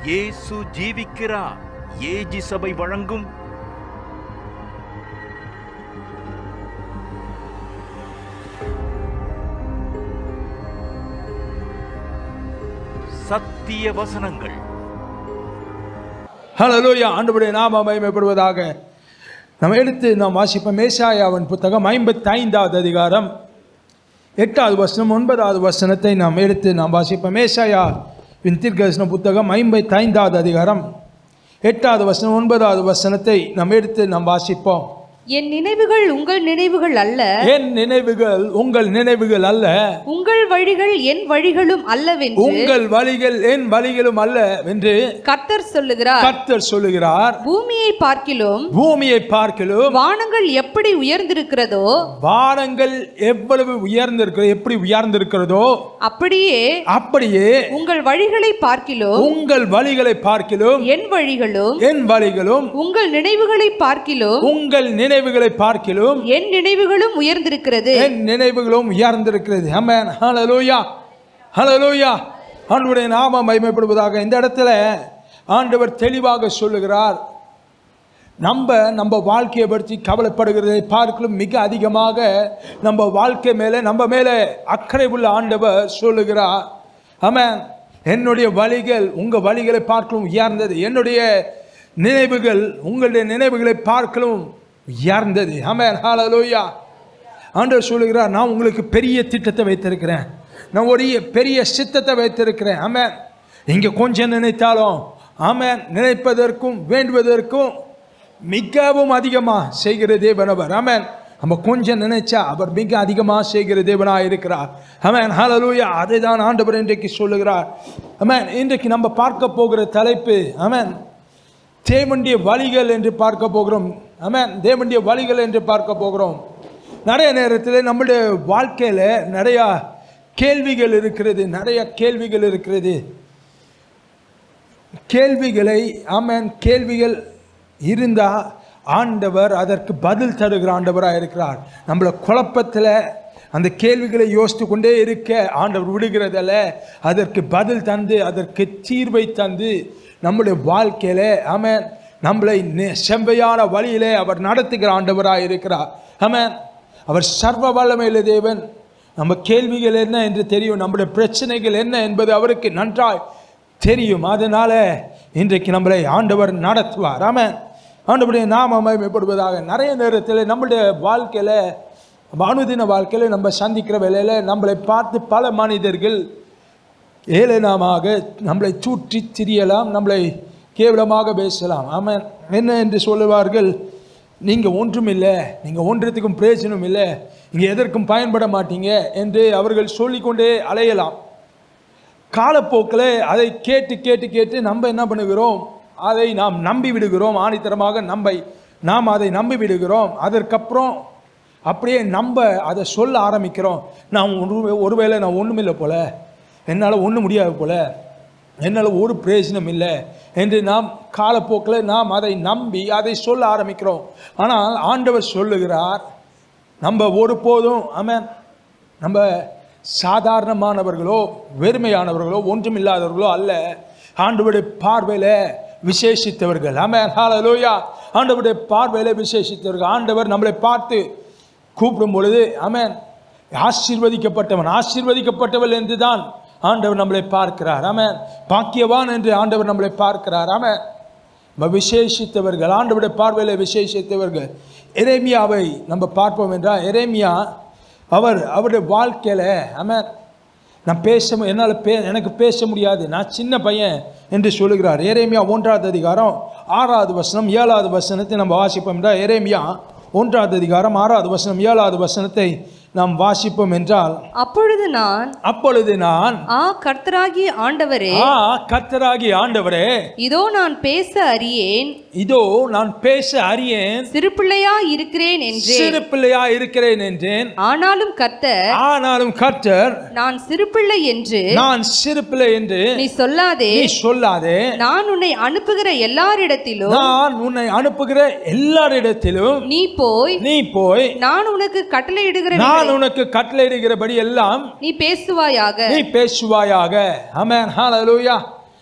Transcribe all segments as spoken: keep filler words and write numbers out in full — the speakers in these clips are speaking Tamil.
இயேசு ஜீவிக்கிறார். ஏஜி சபை வழங்கும் சத்திய வசனங்கள். ஹல்லேலூயா. ஆண்டவருடைய நாமம் மகிமைப்படுவதாக. நம்ம எடுத்து நாம் வாசிப்போம் ஏசாயாவின் புத்தகம் ஐம்பத்தி ஐந்தாவது அதிகாரம் எட்டாவது வசனம் ஒன்பதாவது வசனத்தை நாம் எடுத்து நாம் வாசிப்போம். ஏசாயாவின் தீர்க்கதரிசன புத்தகம் ஐம்பத்தி ஐந்தாவது அதிகாரம் எட்டாவது வசனம் ஒன்பதாவது வசனத்தை நாம் எடுத்து நாம் வாசிப்போம். என் நினைவுகள் உங்கள் நினைவுகள் அல்ல, என் நினைவுகள் உங்கள் நினைவுகள் அல்ல, உங்கள் வழிகள் என் வழிகளும் அல்லவென்று, உங்கள் வழிகள் என் வழிகளும் அல்ல என்று கர்த்தர் சொல்லுகிறார். கர்த்தர் சொல்லுகிறார். பூமியை பார்க்கிலும் பூமியை பார்க்கிலும் வானங்கள் எப்படி உயர்ந்திருக்கிறதோ, வானங்கள் எவ்வளவு உயர்ந்திருக்கிறது எப்படி உயர்ந்திருக்கிறதோ அப்படியே அப்படியே உங்கள் வழிகளை பார்க்கிலும் உங்கள் வழிகளை பார்க்கிலும் என் வழிகளும் என் வழிகளும் உங்கள் நினைவுகளை பார்க்கிலும் உங்கள் நினைவுகளை பார்க்கிலும் என் நினைவுகளும் உயர்ந்திருக்கிறது. என் நினைவுகளும் உயர்ந்திருக்கிறது. ஆமென். ஹல்லேலூயா. ஹல்லேலூயா. ஆண்டவருடைய நாமம் மகிமைப்படுவதாக. இந்த இடத்துல ஆண்டவர் தெளிவாக சொல்லுகிறார், நம்ம நம்ம வாழ்க்கையை பற்றி கவலைப்படுகிறதை பார்க்கலும் மிக அதிகமாக நம்ம வாழ்க்கை மேலே நம்ம மேலே அக்கறை உள்ள ஆண்டவர் சொல்லுகிறார். ஆமென். என்னுடைய வழிகள் உங்கள் வழிகளை பார்க்கலும் உயர்ந்தது, என்னுடைய நினைவுகள் உங்களுடைய நினைவுகளை பார்க்கலும் உயர்ந்தது. ஆமென். ஹல்லேலூயா. ஆண்டவர் சொல்லுகிறார், நான் உங்களுக்கு பெரிய திட்டத்தை வைத்திருக்கிறேன், நான் ஒரு பெரிய சித்தத்தை வைத்திருக்கிறேன். ஆமென். இங்கே கொஞ்சம் நினைத்தாலும் ஆமென் நினைப்பதற்கும் வேண்டுவதற்கும் மிகவும் அதிகமாக செய்கிற தேவன் அவர். ஆமென். நம்ம கொஞ்சம் நினைச்சா அவர் மிக அதிகமாக செய்கிற தேவனாக இருக்கிறார். ஆமென். ஹல்லேலூயா. அதை தான் ஆண்டவர் இன்றைக்கு சொல்லுகிறார். ஆமென். இன்றைக்கு நம்ம பார்க்க போகிற தலைப்பு ஆமென் தேவனுடைய வழிகள் என்று பார்க்க போகிறோம். ஆமென். தேவனுடைய வழிகள் என்று பார்க்க போகிறோம். நிறைய நேரத்தில் நம்முடைய வாழ்க்கையில் நிறையா கேள்விகள் இருக்கிறது, நிறைய கேள்விகள் இருக்கிறது. கேள்விகளை ஆமென் கேள்விகள் இருந்தால் ஆண்டவர் அதற்கு பதில் தருகிற ஆண்டவராக இருக்கிறார். நம்மளை குழப்பத்தில் அந்த கேள்விகளை யோசித்து கொண்டே இருக்க ஆண்டவர் விடுகிறதில்ல, அதற்கு பதில் தந்து அதற்கு தீர்வை தந்து நம்முடைய வாழ்க்கையில் ஆமென் நம்மளை செவ்வையான வழியிலே அவர் நடத்துகிற ஆண்டவராக இருக்கிறார். ஆமென். அவர் சர்வ வல்லமையுள்ள தேவன். நம்ம கேள்விகள் என்ன என்று தெரியும், நம்முடைய பிரச்சனைகள் என்ன என்பது அவருக்கு நன்றாய் தெரியும். அதனால இன்றைக்கு நம்மளை ஆண்டவர் நடத்துவார். ஆமென். ஆண்டவருடைய நாமம் மகிமைப்படுவதாக. நிறைய நேரத்தில் நம்முடைய வாழ்க்கையில் அனுதின வாழ்க்கையில் நம்ம சந்திக்கிற வேளையில் நம்மளை பார்த்து பல மனிதர்கள் ஏளனமாக நம்மளை சுற்றி திரியலாம், நம்மளை கேவலமாக பேசலாம். ஆமென். என்ன என்று சொல்லுவார்கள், நீங்கள் ஒன்றும் இல்லை, நீங்கள் ஒன்றத்துக்கும் பிரயோஜனம் இல்லை, இங்கே எதற்கும் பயன்பட மாட்டீங்க என்று அவர்கள் சொல்லிக்கொண்டே அலையலாம். காலப்போக்கில் அதை கேட்டு கேட்டு கேட்டு நம்ம என்ன பண்ணுகிறோம், அதை நாம் நம்பி விடுகிறோம். ஆணித்தரமாக நம்பை நாம் அதை நம்பி விடுகிறோம். அதற்கப்புறம் அப்படியே நம்ம அதை சொல்ல ஆரம்பிக்கிறோம், நான் ஒரு ஒருவேளை நான் ஒன்றுமில்லை போல, என்னால் ஒன்றும் முடியாது போல, என்னால் ஒரு பிரயோஜனம் இல்லை என்று நாம் காலப்போக்கில் நாம் அதை நம்பி அதை சொல்ல ஆரம்பிக்கிறோம். ஆனால் ஆண்டவர் சொல்லுகிறார், நம்ம ஒருபோதும் ஆமென் நம்ம சாதாரணமானவர்களோ வெறுமையானவர்களோ ஒன்றுமில்லாதவர்களோ அல்ல, ஆண்டவருடைய பார்வையில் விசேஷித்தவர்கள். ஆமென். ஹல்லேலூயா. ஆண்டவருடைய பார்வையில் விசேஷித்தவர்கள். ஆண்டவர் நம்மளை பார்த்து கூப்பிடும் பொழுது ஆமென் ஆசீர்வதிக்கப்பட்டவன் ஆசீர்வதிக்கப்பட்டவள் என்று தான் ஆண்டவர் நம்மளை பார்க்கிறார். ஆமென். பாக்கியவான் என்று ஆண்டவர் நம்மளை பார்க்கிறார். ஆமென். நம்ம விசேஷித்தவர்கள், ஆண்டவருடைய பார்வையில் விசேஷித்தவர்கள். எரேமியாவை நம்ம பார்ப்போம் என்றால், எரேமியா அவர் அவருடைய வாழ்க்கையில் ஆமென் நான் பேச என்னால் பே எனக்கு பேச முடியாது, நான் சின்ன பையன் என்று சொல்லுகிறார். எரேமியா ஒன்றாவது அதிகாரம் ஆறாவது வசனம் ஏழாவது வசனத்தை நம்ம வாசிப்போம் என்றால், எரேமியா ஒன்றாவது அதிகாரம் ஆறாவது வசனம் ஏழாவது வசனத்தை நாம் வாசிப்போம் என்றால், அப்பொழுது நான் அப்பொழுது நான் ஆ கர்த்தராகிய ஆண்டவரே, ஆ கர்த்தராகிய ஆண்டவரே, இதோ நான் பேச அறியேன், இதோ நான் பேச அறியேன், சிறு பிள்ளையா இருக்கிறேன் என்றேன். சிறு பிள்ளையா இருக்கிறேன் என்றேன். ஆனாலும் கர்த்தர் ஆனாலும் கர்த்தர் நான் சிறு பிள்ளை என்று நான் சிறு பிள்ளை என்று நீ சொல்லாதே, நீ சொல்லாதே, நான் உன்னை அனுப்புகிற எல்லாரிடத்திலும் நான் உன்னை அனுப்புகிற எல்லாரிடத்திலும் நீ போய் நீ போய் நான் உனக்கு கட்டளையிடுகிற நான் உனக்கு கட்டளையிடுகிறபடி எல்லாம் நீ பேசுவாயாக நீ பேசுவாயாக. ஆமென். ஹல்லேலூயா.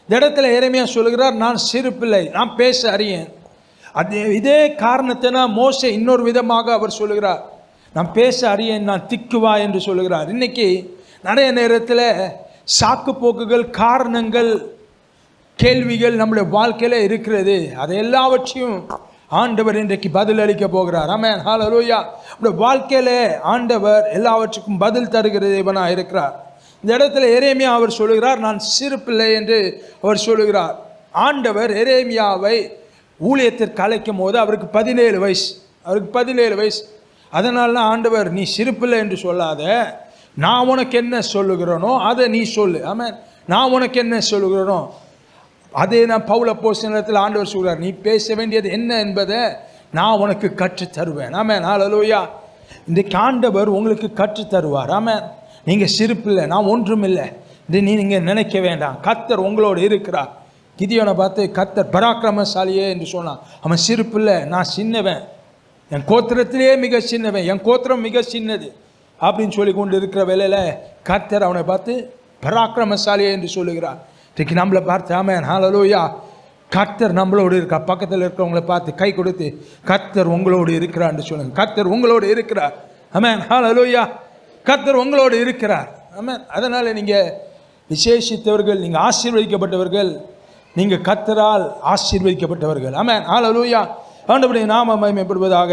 இந்த இடத்துல எரேமியா சொல்லுகிறார், நான் சிறு பிள்ளை, நான் பேச அறியேன். அதே இதே காரணத்தை நான் மோசே இன்னொரு விதமாக அவர் சொல்லுகிறார், நான் பேச அறியேன், நான் திக்குவா என்று சொல்லுகிறார். இன்னைக்கு நிறைய நேரத்தில் சாக்கு போக்குகள், காரணங்கள், கேள்விகள் நம்முடைய வாழ்க்கையில இருக்கிறது. அதை எல்லாவற்றையும் ஆண்டவர் இன்றைக்கு பதில் அளிக்க போகிறார். ஆமென், ஹல்லேலூயா. நம்முடைய வாழ்க்கையில ஆண்டவர் எல்லாவற்றுக்கும் பதில் தருகிற தேவனாக இருக்கிறார். இந்த இடத்துல எரேமியா அவர் சொல்லுகிறார், நான் சிறு பிள்ளை என்று அவர் சொல்லுகிறார். ஆண்டவர் எரேமியாவை ஊழியத்திற்கு அழைக்கும் போது அவருக்கு பதினேழு வயசு அவருக்கு பதினேழு வயசு அதனால ஆண்டவர், நீ சிறு பிள்ளை என்று சொல்லாத, நான் உனக்கு என்ன சொல்லுகிறேனோ அதை நீ சொல்லு. ஆமென். நான் உனக்கு என்ன சொல்லுகிறேனோ அதே நான் பவுல் அப்போஸ்தலத்தில் ஆண்டவர் சொல்கிறார், நீ பேச வேண்டியது என்ன என்பதை நான் உனக்கு கற்றுத் தருவேன். ஆமென், ஹல்லேலூயா. இன்றைக்கு ஆண்டவர் உங்களுக்கு கற்றுத் தருவார். ஆமென். நீங்கள் சிறு பிள்ளை, நான் ஒன்றும் இல்லை இது நீ நீங்கள் நினைக்க வேண்டாம். கர்த்தர் உங்களோடு இருக்கிறார். கிதியோனை பார்த்து கர்த்தர் பராக்கிரமசாலியே என்று சொன்னான். அவன் சிறு பிள்ளை, நான் சின்னவன், என் கோத்திரத்திலேயே மிக சின்னவன், என் கோத்திரம் மிக சின்னது அப்படின்னு சொல்லி கொண்டு இருக்கிற வேலையில் கர்த்தர் அவனை பார்த்து பராக்கிரமசாலியே என்று சொல்லுகிறார். இன்றைக்கு நம்மளை பார்த்து ஆமென், ஹல்லேலூயா, கர்த்தர் நம்மளோடு இருக்கா. பக்கத்தில் இருக்கிறவங்களை பார்த்து கை கொடுத்து கர்த்தர் உங்களோடு இருக்கிறார் என்று சொல்லுங்க. கர்த்தர் உங்களோடு இருக்கிறார். ஆமென், ஹல்லேலூயா. கர்த்தர் உங்களோடு இருக்கிறார். ஆமென். அதனால் நீங்கள் விசேஷித்தவர்கள், நீங்கள் ஆசீர்வதிக்கப்பட்டவர்கள், நீங்கள் கர்த்தரால் ஆசீர்வதிக்கப்பட்டவர்கள். ஆமென், ஹல்லேலூயா. ஆண்டவருடைய நாமம் மகிமைப்படுவதாக.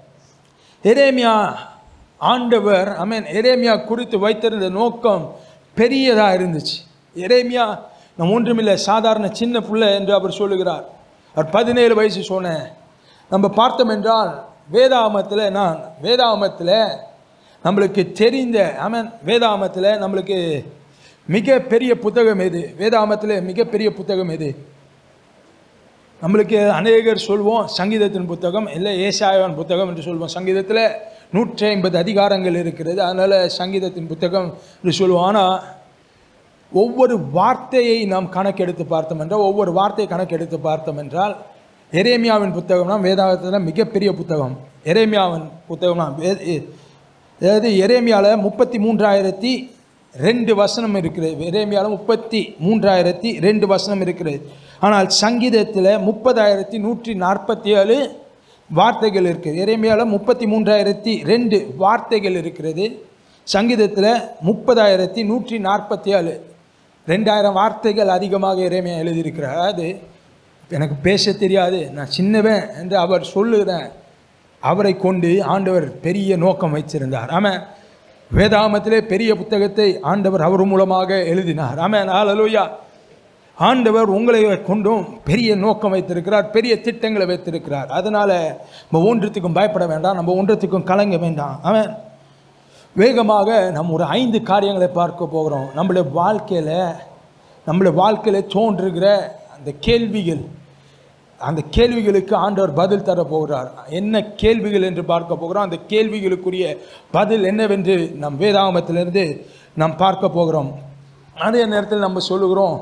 எரேமியா ஆண்டவர் ஆமென் எரேமியா குறித்து வைத்திருந்த நோக்கம் பெரியதாக இருந்துச்சு. எரேமியா நான் ஒன்றுமில்லை, சாதாரண சின்ன பிள்ளை என்று அவர் சொல்லுகிறார். அவர் பதினேழு வயசு சொன்னேன். நம்ம பார்த்தோம் என்றால் வேதாகமத்தில் நான் வேதாகமத்தில் நம்மளுக்கு தெரிந்த ஆமென் வேதாகமத்தில் நம்மளுக்கு மிக பெரிய புத்தகம் எது? வேதாகமத்தில் மிகப்பெரிய புத்தகம் எது? நம்மளுக்கு அநேகர் சொல்வோம் சங்கீதத்தின் புத்தகம், இல்லை ஏசாயாவின் புத்தகம் என்று சொல்வோம். சங்கீதத்தில் நூற்றி ஐம்பது அதிகாரங்கள் இருக்கிறது, அதனால் சங்கீதத்தின் புத்தகம் என்று சொல்லுவோம். ஆனால் ஒவ்வொரு வார்த்தையை நாம் கணக்கெடுத்து பார்த்தோம் என்றால் ஒவ்வொரு வார்த்தையை கணக்கெடுத்து பார்த்தோம் என்றால் எரேமியாவின் புத்தகம்னா வேதாகமத்தில் மிகப்பெரிய புத்தகம். எரேமியாவின் புத்தகம்னா அதாவது எரேமியாவில் முப்பத்தி மூன்றாயிரத்தி ரெண்டு வசனம் இருக்கிறது. எரேமியாவில் முப்பத்தி மூன்றாயிரத்தி ரெண்டு வசனம் இருக்கிறது. ஆனால் சங்கீதத்தில் முப்பதாயிரத்தி நூற்றி நாற்பத்தி ஏழு வார்த்தைகள் இருக்குது. எரேமியாவில் முப்பத்தி மூன்றாயிரத்தி ரெண்டு வார்த்தைகள் இருக்கிறது. சங்கீதத்தில் முப்பதாயிரத்தி நூற்றி நாற்பத்தி ஏழு ரெண்டாயிரம் வார்த்தைகள் அதிகமாக எரேமியா எழுதியிருக்கிறார். அது எனக்கு பேச தெரியாது, நான் சின்னவன் என்று அவர் சொல்லுகிறேன். அவரை கொண்டு ஆண்டவர் பெரிய நோக்கம் வைத்திருந்தார். ஆமென். வேதாகமத்திலே பெரிய புத்தகத்தை ஆண்டவர் அவர் மூலமாக எழுதினார். ஆமென், ஹல்லேலூயா. ஆண்டவர் உங்களை கொண்டும் பெரிய நோக்கம் வைத்திருக்கிறார், பெரிய திட்டங்களை வைத்திருக்கிறார். அதனால் நம்ம ஒன்றத்துக்கும் பயப்பட வேண்டாம், நம்ம ஒன்றத்துக்கும் கலங்க வேண்டாம். ஆமென். வேகமாக நம்ம ஒரு ஐந்து காரியங்களை பார்க்க போகிறோம். நம்மளுடைய வாழ்க்கையில் நம்மளுடைய வாழ்க்கையில் தோன்றுகிற அந்த கேள்விகள், அந்த கேள்விகளுக்கு ஆண்டவர் பதில் தர போகிறார். என்ன கேள்விகள் என்று பார்க்க போகிறோம். அந்த கேள்விகளுக்குரிய பதில் என்னவென்று நம் வேதாகமத்திலிருந்து நாம் பார்க்க போகிறோம். அதே நேரத்தில் நம்ம சொல்லுகிறோம்,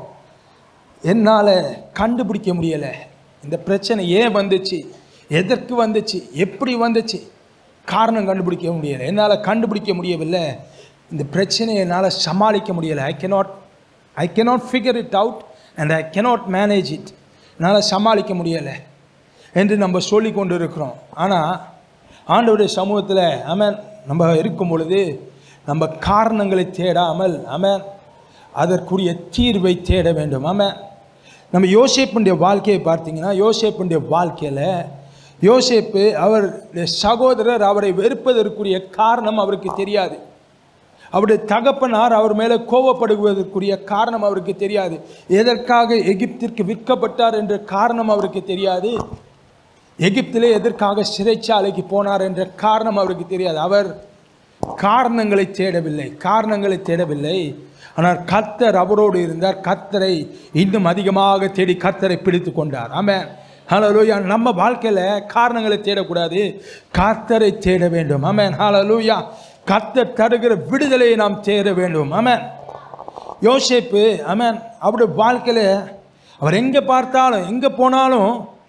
என்னால் கண்டுபிடிக்க முடியலை, இந்த பிரச்சனை ஏன் வந்துச்சு, எதற்கு வந்துச்சு, எப்படி வந்துச்சு, காரணம் கண்டுபிடிக்க முடியலை, என்னால் கண்டுபிடிக்க முடியவில்லை, இந்த பிரச்சனையை என்னால் சமாளிக்க முடியலை. I cannot I cannot figure it out and I cannot manage it. என்னால் சமாளிக்க முடியலை என்று நம்ம சொல்லி கொண்டு இருக்கிறோம். ஆனால் ஆண்டவருடைய சமூகத்தில் ஆமென் நம்ம இருக்கும் பொழுது நம்ம காரணங்களை தேடாமல் ஆமென் அதற்குரிய தீர்வை தேட வேண்டும். ஆமென். நம்ம யோசேப்புடைய வாழ்க்கையை பார்த்தீங்கன்னா, யோசேப்புடைய வாழ்க்கையில் யோசேப்பு அவருடைய சகோதரர் அவரை வெறுப்பதற்குரிய காரணம் அவருக்கு தெரியாது. அவருடைய தகப்பனார் அவர் மேலே கோபப்படுவதற்குரிய காரணம் அவருக்கு தெரியாது. எதற்காக எகிப்திற்கு விற்கப்பட்டார் என்ற காரணம் அவருக்கு தெரியாது. எகிப்திலே எதற்காக சிறைச்சாலைக்கு போனார் என்ற காரணம் அவருக்கு தெரியாது. அவர் காரணங்களை தேடவில்லை காரணங்களை தேடவில்லை ஆனால் கர்த்தர் அவரோடு இருந்தார். கர்த்தரை இன்னும் அதிகமாக தேடி கர்த்தரை பிடித்து கொண்டார். ஆமென், ஹல்லேலூயா. நம்ம வாழ்க்கையில் காரணங்களை தேடக்கூடாது, கர்த்தரை தேட வேண்டும். ஆமென், ஹல்லேலூயா. கர்த்தர் தருகிற விடுதலையை நாம் தேட வேண்டும். ஆமென். யோசேப்பு ஆமென் அவருடைய வாழ்க்கையில் அவர் எங்கே பார்த்தாலும் எங்கே போனாலும்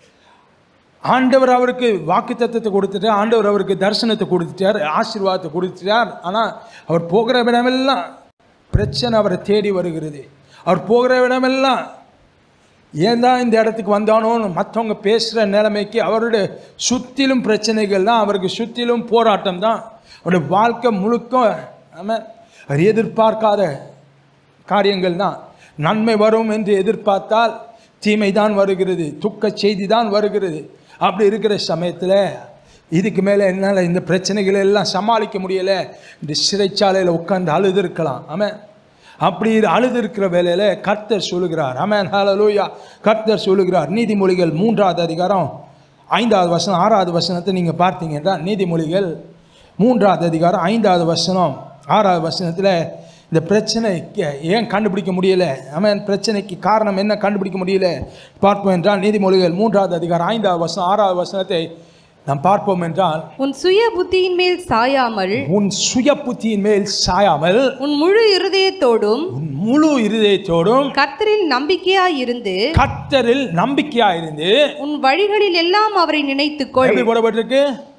ஆண்டவர் அவருக்கு வாக்குத்தத்தத்தை கொடுத்துட்டார், ஆண்டவர் அவருக்கு தரிசனத்தை கொடுத்துட்டார், ஆசீர்வாதத்தை கொடுத்துட்டார். ஆனால் அவர் போகிற இடமெல்லாம் பிரச்சனை அவரை தேடி வருகிறது. அவர் போகிற இடமெல்லாம் ஏன் தான் இந்த இடத்துக்கு வந்தானோன்னு மற்றவங்க பேசுகிற நிலைமைக்கு அவருடைய சுற்றிலும் பிரச்சனைகள் தான், அவருக்கு சுற்றிலும் போராட்டம் தான், அவருடைய வாழ்க்கை முழுக்க ஆமாம் அவர் எதிர்பார்க்காத காரியங்கள் தான். நன்மை வரும் என்று எதிர்பார்த்தால் தீமை தான் வருகிறது, துக்க செய்தி தான் வருகிறது. அப்படி இருக்கிற சமயத்தில் இதுக்கு மேலே என்னால் இந்த பிரச்சனைகளை எல்லாம் சமாளிக்க முடியலை, இந்த சிறைச்சாலையில் உட்கார்ந்து அழுது இருக்கலாம். ஆமாம், அப்படி அழுது இருக்கிற வேலையில் கர்த்தர் சொல்லுகிறார். ஆமென், ஹல்லேலூயா. கர்த்தர் சொல்லுகிறார். நீதிமொழிகள் மூன்றாவது அதிகாரம் ஐந்தாவது வசனம் ஆறாவது வசனத்தை நீங்கள் பார்த்தீங்கன்னா, நீதிமொழிகள் மூன்றாவது அதிகாரம் ஐந்தாவது வசனம் ஆறாவது வசனத்தில் இந்த பிரச்சனைக்கு ஏன் கண்டுபிடிக்க முடியலை, ஆமென், பிரச்சனைக்கு காரணம் என்ன கண்டுபிடிக்க முடியல பார்ப்போம் என்றால், நீதிமொழிகள் மூன்றாவது அதிகாரம் ஐந்தாவது வசனம் ஆறாவது வசனத்தை நாம் பார்ப்போம் என்றால், உன் சுய புத்தியின் மேல் சாயாமல் உன் சுய புத்தியின் மேல் சாயாமல் உன் முழு இருதயத்தோடும் உன் முழு இருதயத்தோடும் கர்த்தரில் நம்பிக்கையாய் இருந்து கர்த்தரில் நம்பிக்கையாய் இருந்து உன் வழிகளில் எல்லாம் அவரை நினைத்துக்கொள். எப்படி போடப்பட்டிருக்கு?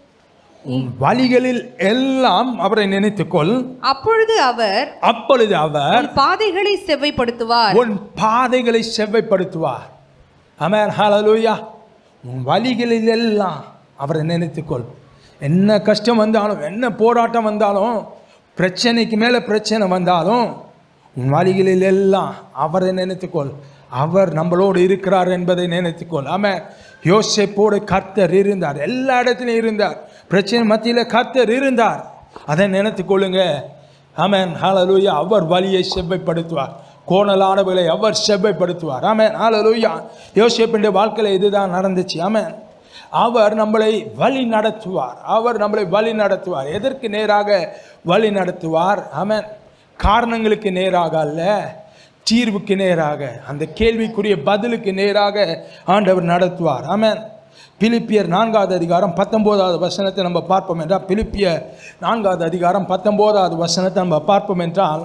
உன் வழிகளில் எல்லாம் அவரை நினைத்துக்கொள், அப்பொழுது அவர் அப்பொழுது அவர் உன் பாதைகளை செவ்வைப்படுத்துவார். உன் பாதைகளை செவ்வைப்படுத்துவார். ஆமென், ஹல்லேலூயா. உன் வழிகளில் எல்லாம் அவரை நினைத்துக்கொள். என்ன கஷ்டம் வந்தாலும், என்ன போராட்டம் வந்தாலும், பிரச்சனைக்கு மேலே பிரச்சனை வந்தாலும், உன் வழிகளில் எல்லாம் அவரை நினைத்துக்கொள். அவர் நம்மளோடு இருக்கிறார் என்பதை நினைத்துக்கொள். ஆமென். யோசேப்போடு கர்த்தர் இருந்தார், எல்லா இடத்துலையும் இருந்தார். பிரச்சனை மத்தியில் கர்த்தர் இருந்தார், அதை நினைத்துக்கொள்ளுங்க. ஆமென், ஹல்லேலூயா. அவர் வழியை செவ்வைப்படுத்துவார், கோணலானவர்களை அவர் செவ்வைப்படுத்துவார். ஆமென், ஹல்லேலூயா. யோசேப்பின் வாழ்க்கையில் இதுதான் நடந்துச்சு. ஆமென். அவர் நம்மளை வழி நடத்துவார், அவர் நம்மளை வழி நடத்துவார். எதற்கு நேராக வழி நடத்துவார்? ஆமென். காரணங்களுக்கு நேராக அல்ல, தீர்வுக்கு நேராக, அந்த கேள்விக்குரிய பதிலுக்கு நேராக ஆண்டவர் நடத்துவார். ஆமென். பிலிப்பியர் நான்காவது அதிகாரம் பத்தொன்பதாவது வசனத்தை நம்ம பார்ப்போம் என்றால், பிலிப்பியர் நான்காவது அதிகாரம் பத்தொன்பதாவது வசனத்தை நம்ம பார்ப்போம் என்றால்,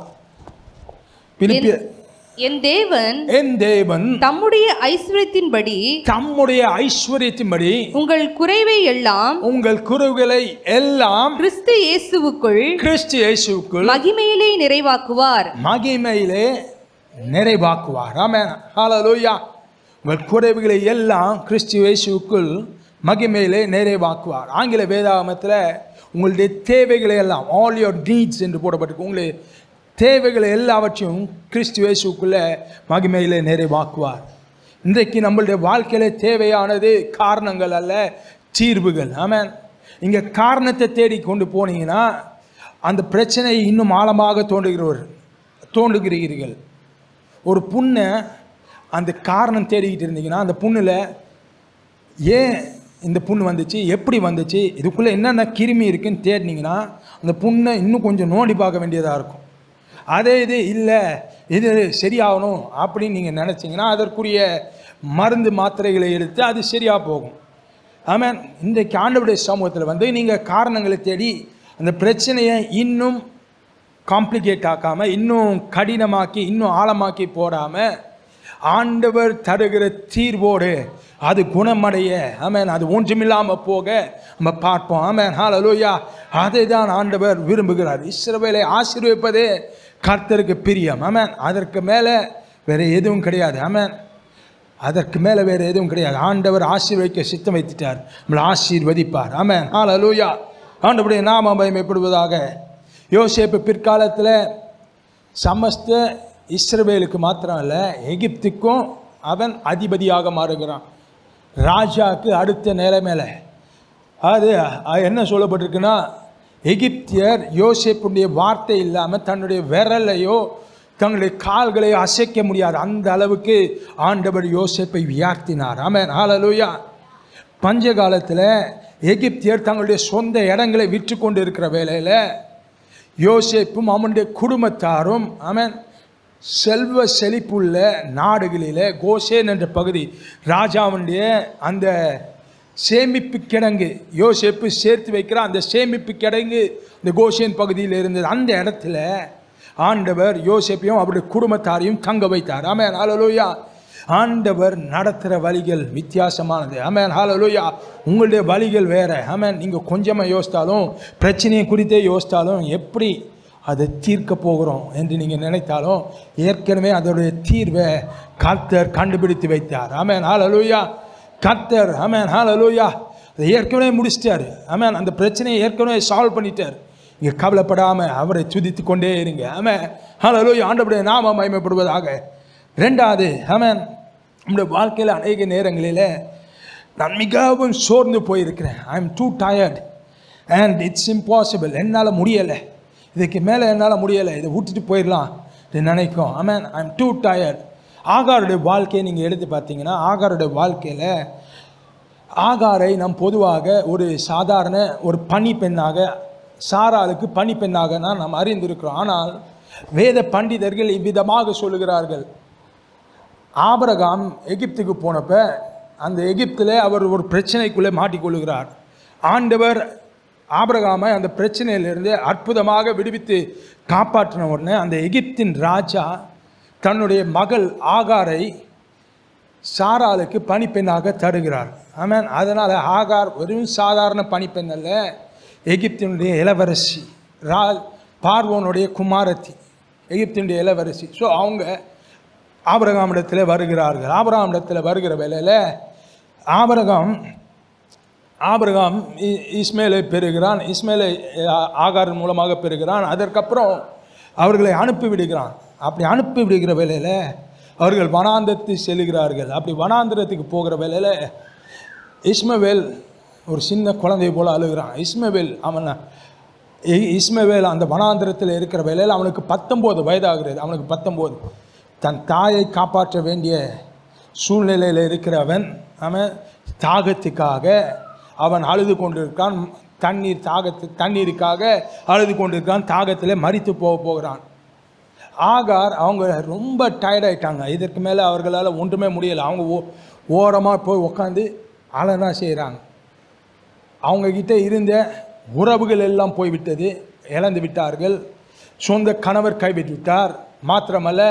பிலிப்பியர் என் தேவன் என் தேவன் தம்முடைய ஐஸ்வரியத்தின்படி தம்முடைய ஐஸ்வரியத்தின்படி உங்கள் குறைவை எல்லாம் உங்கள் குறைவுகளை எல்லாம் கிறிஸ்து இயேசுவுக்குள் கிறிஸ்து இயேசுவுக்குள் மகிமையிலே நிறைவாக்குவார். மகிமையிலே நிறைவாக்குவார். ஆமென், ஹல்லேலூயா. உங்கள் குறைவுகளை எல்லாம் கிறிஸ்து இயேசுவுக்குள் மகிமையிலே நிறைவாக்குவார். ஆங்கில வேதாகமத்தில் உங்களுடைய தேவைகளை எல்லாம், ஆல் யோர் நீட்ஸ் என்று போடப்பட்டிருக்கு. உங்களுடைய தேவைகளை எல்லாவற்றையும் கிறிஸ்து இயேசுக்குள்ளே மகிமையிலே நிறைவாக்குவார். இன்றைக்கு நம்மளுடைய வாழ்க்கையில தேவையானது காரணங்கள் அல்ல, தீர்வுகள். ஆமென். இங்கே காரணத்தை தேடி கொண்டு போனீங்கன்னா அந்த பிரச்சனையை இன்னும் ஆழமாக தோன்றுகிறவர் தோன்றுகிறீர்கள். ஒரு புண்ணை அந்த காரணம் தேடிக்கிட்டு இருந்தீங்கன்னா, அந்த புண்ணில் ஏன் இந்த புண்ணு வந்துச்சு, எப்படி வந்துச்சு, இதுக்குள்ளே என்னென்ன கிருமி இருக்குன்னு தேடினீங்கன்னா அந்த புண்ணை இன்னும் கொஞ்சம் நோண்டி பார்க்க வேண்டியதாக இருக்கும். அதே இது இல்லை, இது சரியாகணும் அப்படின்னு நீங்கள் நினச்சிங்கன்னா அதற்குரிய மருந்து மாத்திரைகளை எடுத்து அது சரியாக போகும். ஆமென். இன்றைக்கு ஆண்டவருடைய சமூகத்தில் வந்து நீங்கள் காரணங்களை தேடி அந்த பிரச்சனையை இன்னும் காம்ப்ளிகேட் ஆக்காமல், இன்னும் கடினமாக்கி, இன்னும் ஆழமாக்கி போடாமல், ஆண்டவர் தருகிற தீர்வோடு அது குணமடைய, ஆமென், அது ஒன்றுமில்லாமல் போக நம்ம பார்ப்போம். ஆமென், ஹல்லேலூயா. அதை தான் ஆண்டவர் விரும்புகிறார். இஸ்ரவேலை ஆசீர்வதிப்பதே கர்த்தருக்கு பிரியம். ஆமென். அதற்கு மேலே வேறு எதுவும் கிடையாது. ஆமென். அதற்கு மேலே வேறு எதுவும் கிடையாது. ஆண்டவர் ஆசீர்வதிக்க சித்தம் வைத்துட்டார், நம்மளை ஆசீர்வதிப்பார். ஆமென், ஹல்லேலூயா. ஆண்டவருடைய நாமம் மகிமைப்படுவதாக. யோசேப்பு பிற்காலத்தில் சமஸ்த இஸ்ரவேலுக்கு மாத்திரம் அல்ல, எகிப்துக்கும் அவன் அதிபதியாக மாறுகிறான். ராஜாவுக்கு அடுத்த நிலைமையில அது என்ன சொல்லப்பட்டிருக்குன்னா, எகிப்தியர் யோசேப்புடைய வார்த்தை இல்லாமல் தன்னுடைய விரலையோ தங்களுடைய கால்களையோ அசைக்க முடியாது, அந்த அளவுக்கு ஆண்டவர் யோசேப்பை உயர்த்தினார். ஆமென், ஹல்லேலூயா. பஞ்ச காலத்தில் எகிப்தியர் தங்களுடைய சொந்த இடங்களை விற்று கொண்டு இருக்கிற வேளையில் யோசேப்பும் அவனுடைய குடும்பத்தாரும், ஆமென், செல்வ செழிப்புள்ள நாடுகளில் கோசேன் என்ற பகுதி, ராஜாவுடைய அந்த சேமிப்பு கிடங்கு, யோசேப்பு சேர்த்து வைக்கிற அந்த சேமிப்பு கிடங்கு இந்த கோசேன் பகுதியில் இருந்தது. அந்த இடத்துல ஆண்டவர் யோசேப்பையும் அவருடைய குடும்பத்தாரையும் தங்க வைத்தார். ஆமென், ஹல்லேலூயா. ஆண்டவர் நடத்துகிற வழிகள் வித்தியாசமானது. ஆமென், ஹல்லேலூயா. உங்களுடைய வழிகள் வேறு. ஆமென். நீங்கள் கொஞ்சமாக யோசித்தாலும், பிரச்சனையை குறித்தே யோசித்தாலும், எப்படி அதை தீர்க்க போகிறோம் என்று நீங்கள் நினைத்தாலும் ஏற்கனவே அதோடைய தீர்வை கர்த்தர் கண்டுபிடித்து வைத்தார். ஆமென், ஹல்லேலூயா. கர்த்தர் ஆமென், ஹல்லேலூயா, அதை ஏற்கனவே முடிச்சிட்டாரு. ஆமென், அந்த பிரச்சனையை ஏற்கனவே சால்வ் பண்ணிட்டார். இங்கே கவலைப்படாமல் அவரை துதித்து கொண்டே இருங்க. ஆமென், ஹல்லேலூயா. ஆண்டவருடைய நாமம் மகிமைப்படுவதாக. ரெண்டாவது, ஆமென், நம்முடைய வாழ்க்கையில் அநேக நேரங்களில் நான் மிகவும் சோர்ந்து போயிருக்கிறேன். I am too tired and it's impossible. என்னால் முடியலை, இதுக்கு மேலே என்னால் முடியலை, இதை விட்டுட்டு போயிடலாம் நினைக்கும். Amen, I am too tired. ஆகாருடைய வாழ்க்கையை நீங்கள் எடுத்து பார்த்தீங்கன்னா, ஆகாருடைய வாழ்க்கையில் ஆகாரை நாம் பொதுவாக ஒரு சாதாரண ஒரு பனி பெண்ணாக, சாராளுக்கு பனி பெண்ணாக நாம் அறிந்திருக்கிறோம். ஆனால் வேத பண்டிதர்கள் இவ்விதமாக சொல்லுகிறார்கள். ஆபிரகாம் எகிப்துக்கு போனப்ப அந்த எகிப்தில் அவர் ஒரு பிரச்சனைக்குள்ளே மாட்டிக்கொள்ளுகிறார். ஆண்டவர் ஆபிரகாமை அந்த பிரச்சனையிலிருந்து அற்புதமாக விடுவித்து காப்பாற்றின உடனே அந்த எகிப்தின் ராஜா தன்னுடைய மகள் ஆகாரை சாராளுக்கு பணிப்பெண்ணாக தருகிறார். ஆமென். அதனால் ஆகார் வெறும் சாதாரண பணிப்பெண் அல்ல, எகிப்தினுடைய இளவரசி, ரா பார்வோனுடைய குமாரத்தி, எகிப்தினுடைய இளவரசி. ஸோ அவங்க ஆபிரகாமிடத்தில் வருகிறார்கள். ஆபிரகாமிடத்தில் வருகிற வேளையில் ஆபிரகாம் ஆபிரகாம் இஸ்மேலை பெறுகிறான். இஸ்மேலை ஆகார் மூலமாக பெறுகிறான். அதற்கப்புறம் அவர்களை அனுப்பிவிடுகிறான். அப்படி அனுப்பி விடுகிற வேளையில் அவர்கள் வனாந்தரத்து செல்கிறார்கள். அப்படி வனாந்திரத்துக்கு போகிற வேளையில் இஸ்மவேல் ஒரு சின்ன குழந்தை போல் அழுகிறான். இஸ்மவேல் அவன் இஸ்மவேல் அந்த வனாந்திரத்தில் இருக்கிற வேளையில் அவனுக்கு பத்தொம்போது வயதாகிறது. அவனுக்கு பத்தொம்போது தன் தாயை காப்பாற்ற வேண்டிய சூழ்நிலையில் இருக்கிறவன் அவன் தாகத்துக்காக அவன் அழுது கொண்டிருக்கான். தண்ணீர் தாகத்து தண்ணீருக்காக அழுது கொண்டிருக்கான். தாகத்தில் மரித்து போக போகிறான். ஆகார் அவங்க ரொம்ப டயர்டாயிட்டாங்க. இதற்கு மேலே அவர்களால் ஒன்றுமே முடியலை. அவங்க ஓ ஓரமாக போய் உட்காந்து அழனா செய்கிறாங்க. அவங்கக்கிட்ட இருந்த உறவுகள் எல்லாம் போய்விட்டது, இழந்து விட்டார்கள். சொந்த கணவர் கைவிட்டு விட்டார். மாத்திரமல்ல,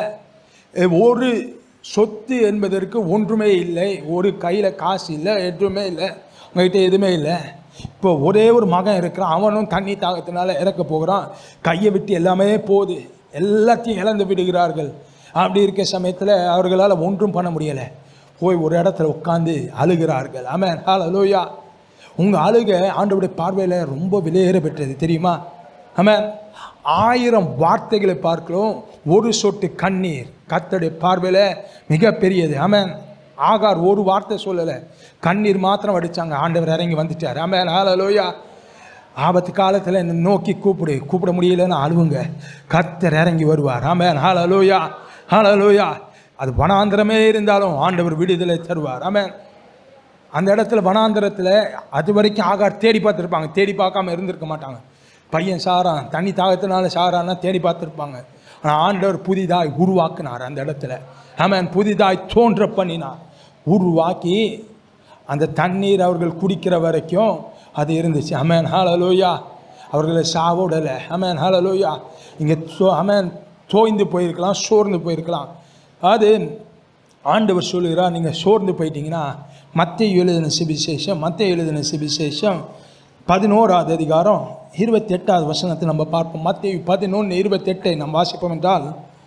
ஒரு சொத்து என்பதற்கு ஒன்றுமே இல்லை. ஒரு கையில் காசு இல்லை, எதுவுமே இல்லை, அவங்ககிட்ட எதுவுமே இல்லை. இப்போ ஒரே ஒரு மகன் இருக்கிறான். அவனும் தண்ணி தாகத்தினால இறக்க போகிறான். கையை விட்டு எல்லாமே போகுது. எல்லாத்தையும் இழந்து விடுகிறார்கள். அப்படி இருக்க சமயத்தில் அவர்களால் ஒன்றும் பண்ண முடியலை. போய் ஒரு இடத்துல உட்காந்து அழுகிறார்கள். ஆமென், ஹல்லேலூயா. உங்கள் அழுகை ஆண்டவருடைய பார்வையில் ரொம்ப விலையேற பெற்றது தெரியுமா? ஆமென். ஆயிரம் வார்த்தைகளை பார்க்கிறோம், ஒரு சொட்டு கண்ணீர் கர்த்தருடைய பார்வையில் மிக பெரியது. ஆமென். ஆகார் ஒரு வார்த்தை சொல்லலை, கண்ணீர் மாத்திரம் வடித்தாங்க. ஆண்டவர் இறங்கி வந்துட்டார். ஆமென், ஹல்லேலூயா. ஆபத்து காலத்தில் என்னை நோக்கி கூப்பிடு, கூப்பிட முடியலன்னு அழுவுங்க, கர்த்தர் இறங்கி வருவார். ஆமென், ஹல்லேலூயா, ஹல்லேலூயா. அது வனாந்திரமே இருந்தாலும் ஆண்டவர் விடுதலை தருவார். ஆமென். அந்த இடத்துல வனாந்திரத்தில் அது வரைக்கும் ஆகார் தேடி பார்த்துருப்பாங்க, தேடி பார்க்காம இருந்திருக்க மாட்டாங்க. பையன் சாரான், தண்ணி தாகத்தினால சாரான்னா தேடி பார்த்துருப்பாங்க. ஆனால் ஆண்டவர் புதிதாய் உருவாக்கினார் அந்த இடத்துல. ஆமென். புதிதாய் தோன்ற பண்ணினார், உருவாக்கி அந்த தண்ணீர் அவர்கள் குடிக்கிற வரைக்கும் அது இருந்துச்சு. ஆமென், ஹல்லேலூயா. அவர்களை சாவோடலை. ஆமென், ஹல்லேலூயா. இங்கே சோ ஆமென் தோய்ந்து போயிருக்கலாம், சோர்ந்து போயிருக்கலாம். அது ஆண்டவர் சொல்லுகிறார், நீங்கள் சோர்ந்து போயிட்டீங்கன்னா மத்தேயு எழுதின சுவிசேஷம் மத்தேயு எழுதின சுவிசேஷம் பதினோராவது அதிகாரம் இருபத்தி எட்டாவது வசனத்தை நம்ம பார்ப்போம். மத்தேயு பதினொன்று இருபத்தி எட்டை நம்ம வாசிப்போம் என்றால்,